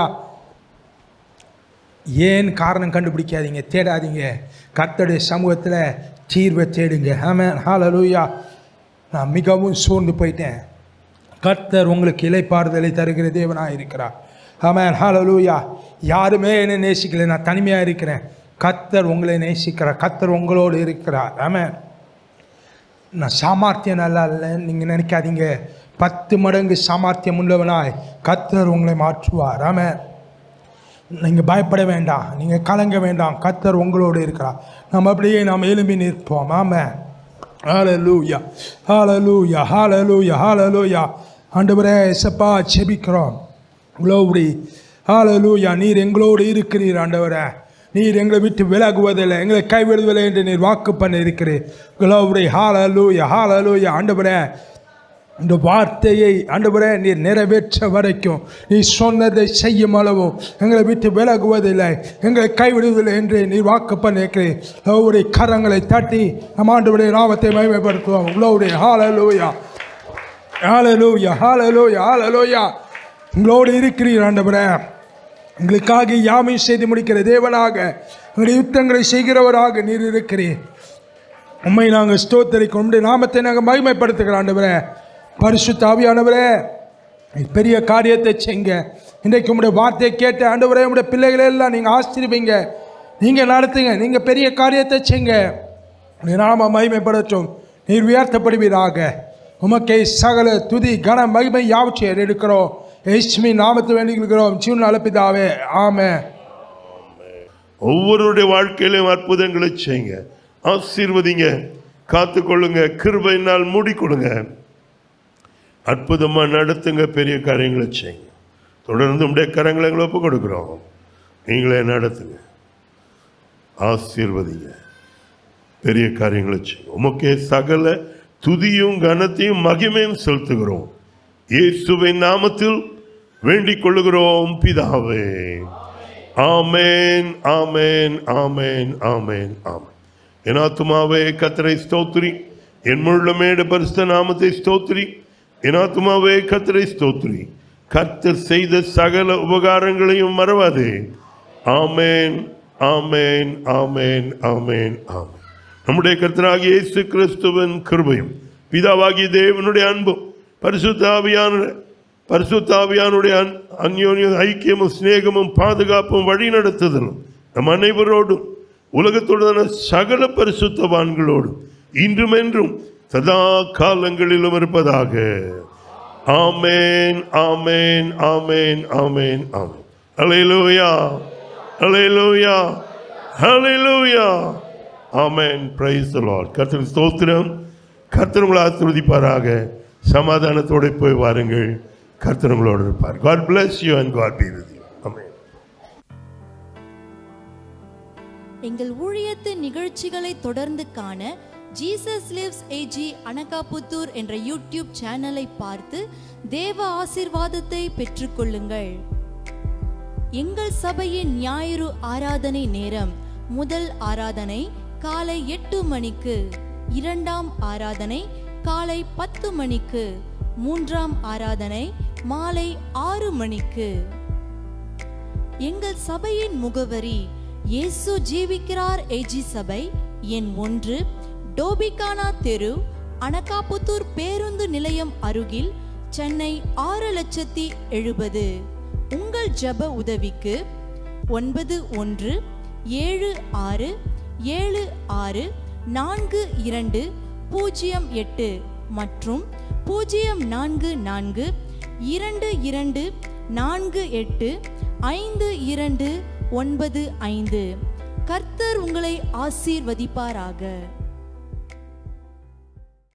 ஏன் காரணம் கண்டுபிடிக்காதீங்க தேடாதீங்க கர்த்தருடைய சமூகத்தில் தீர்வை தேடுங்க ஆமென் ஹல்லேலூயா நான் மிகவும் சோர்ந்து போயிட்டேன் கர்த்தர் உங்களுக்கு இளைப்பாறுதலை தருகிற தேவனாக இருக்கிறார் ஆமென் ஹல்லேலூயா யாருமே என்னை நேசிக்கல நான் தனிமையாக இருக்கிறேன் கர்த்தர் உங்களை நேசிக்கிறார் கர்த்தர் உங்களோடு இருக்கிறார் ஆமென் நான் சாமர்த்தியம் நல்லா இல்லை நீங்கள் நினைக்காதீங்க பத்து மடங்கு சாமர்த்தியம் உள்ளவனாய் கர்த்தர் உங்களை மாற்றுவார் ஆமென் நீங்கள் பயப்பட வேண்டாம் நீங்கள் கலங்க வேண்டாம் கர்த்தர் உங்களோடு இருக்கிறார் நம்ம அப்படியே நாம் எழும்பி நிற்போம் ஆமென் ஹல்லேலூயா ஹல்லேலூயா ஹல்லேலூயா ஹல்லேலூயா ஆண்டவரே இயேசுப்பா ஜெபிக்கிறோம் க்ளோரி ஹல்லேலூயா நீர் எங்களோடு இருக்கிறீர் ஆண்டவரே நீர் எங்களை விட்டு விலகுவதில்லை எங்களை கைவிடுவதில்லை என்று நீர் வாக்கு பண்ணி இருக்கிறீர் க்ளோரி ஹல்லேலூயா ஹல்லேலூயா ஆண்டவரே இந்த வார்த்தையை ஆண்டவரே நீர் நிறைவேற்ற வரைக்கும் நீ சொன்னதை செய்யும் அளவும் எங்களை விட்டு விலகுவதில்லை எங்களை கைவிடுவதில்லை என்று நீர் வாக்கு பண்ணியிருக்கிறீர் க்ளோரி கரங்களை தட்டி நம் ஆண்டவருடைய நாமத்தை மகிமைப்படுத்துவோம் க்ளோரி ஹல்லேலூயா ஹல்லேலூயா ஹல்லேலூயா ஹல்லேலூயா உங்களோடு இருக்கிறீர் ஆண்டவரே எங்களுக்காக யாமையும் செய்து முடிக்கிற தேவனாக எங்களுடைய யுத்தங்களை செய்கிறவராக நீர் இருக்கிறீர் உண்மை நாங்கள் ஸ்தோத்தரிக்கிறோம் உங்களுடைய நாமத்தை நாங்கள் மகிமைப்படுத்துகிறோம் ஆண்டவரே பரிசுத்த ஆவியானவரே பெரிய காரியத்தை செய்ங்க இன்றைக்கு உங்களுடைய வார்த்தையை கேட்ட ஆண்டவரே உங்களுடைய பிள்ளைகளை எல்லாம் நீங்கள் ஆசிரிப்பீங்க நீங்கள் நடத்துங்க நீங்கள் பெரிய காரியத்தை செய்ங்க உங்களுடைய நாம மகிமைப்படுத்தும் நீர் உயர்த்தப்படுவீராக உமக்கே சகல துதி கன மகிமை யாவற்றை எடுக்கிறோம் இயேசுவின் நாமத்தை வேண்டிக்கிறோம் ஜீவன் அழைப்பிதாவே ஆமென் ஒவ்வொருடைய வாழ்க்கையிலும் அற்புதங்களை செய்யுங்க ஆசீர்வதிங்க காத்துக்கொள்ளுங்க கிருபையினால் மூடி கொடுங்க அற்புதமாக நடத்துங்க பெரிய காரியங்களை செய்யுங்க தொடர்ந்து உடைய கரங்களை எங்களை ஒப்பு கொடுக்குறோம் நீங்களே நடத்துங்க ஆசீர்வதிங்க பெரிய காரியங்களை செய்யுங்க உமக்கே சகல துதியும் கனத்தையும் மகிமையும் செலுத்துகிறோம் இயேசுவின் நாமத்தில் வேண்டிக் கொள்ளுகிறோம் பிதாவே ஆமென் ஆமென் ஆமென் ஆமென் ஆமென் என் ஆத்துமாவே கர்த்தரை ஸ்தோத்திரி என் முழுமையோட பரிசுத்த நாமத்தை ஸ்தோத்திரி என் ஆத்துமாவே கர்த்தரை ஸ்தோத்திரி கர்த்தர் செய்த சகல உபகாரங்களையும் மறவாதே ஆமென் ஆமென் ஆமென் ஆமென் ஆமென் நம்முடைய கர்த்தராகிய இயேசு கிறிஸ்துவின் கிருபையும் பிதாவாகிய தேவனுடைய அன்பும் பரிசுத்த ஆவியான பரிசுத்த ஆவியானுடைய அந்யோன்ய ஐக்கியமும் சிநேகமும் பாதுகாப்பும் வழி நடத்துதலும் நம் அனைவரோடும் உலகத்தோடான சகல பரிசுத்தவான்களோடும் இன்றும் என்றும் சதா காலங்களிலும் இருப்பதாக ஆமென் ஆமென் ஆமென் ஆமென் ஆமென் ஹல்லேலூயா ஹல்லேலூயா ஹல்லேலூயா ஆமென் பிரைஸ் தி லார்ட் கர்த்தருக்கு ஸ்தோத்திரம் கர்த்தர் உங்களை ஆசீர்வதிப்பாராக சமாதானத்தோடு போய் வாருங்கள் கர்த்தர் உங்களோடு இருப்பார் God bless you and God be with you ஆமென் எங்கள் ஊழியத்தின் நிகழ்ச்சிகளை தொடர்ந்து காண ஜீசஸ் லிவ்ஸ் ஏஜி அனகாபுத்தூர் என்ற யூடியூப் சேனலை பார்த்து தேவ ஆசீர்வாதத்தை பெற்றுக்கொள்ளுங்கள். எங்கள் சபையின் ஞாயிறு ஆராதனை நேரம்: முதல் ஆராதனை காலை எட்டு மணிக்கு, இரண்டாம் ஆராதனை காலை பத்து மணிக்கு, மூன்றாம் ஆராதனை மாலை ஆறு மணிக்கு. எங்கள் சபையின் முகவரி: இயேசு ஜீவிக்கிறார் ஏஜி சபை, எண் ஒன்று, டோபிகானா தெரு, அனகாபுத்தூர் பேருந்து நிலையம் அருகில், சென்னை ஆறு லட்சத்தி எழுபது. உங்கள் ஜெப உதவிக்கு ஒன்பது ஒன்று ஏழு ஆறு ஏழு ஆறு நான்கு இரண்டு பூஜ்ஜியம் எட்டு மற்றும் பூஜ்ஜியம் நான்கு நான்கு இரண்டு இரண்டு நான்கு எட்டு ஐந்து இரண்டு ஒன்பது ஐந்து. கர்த்தர் உங்களை ஆசீர்வதிப்பாராக.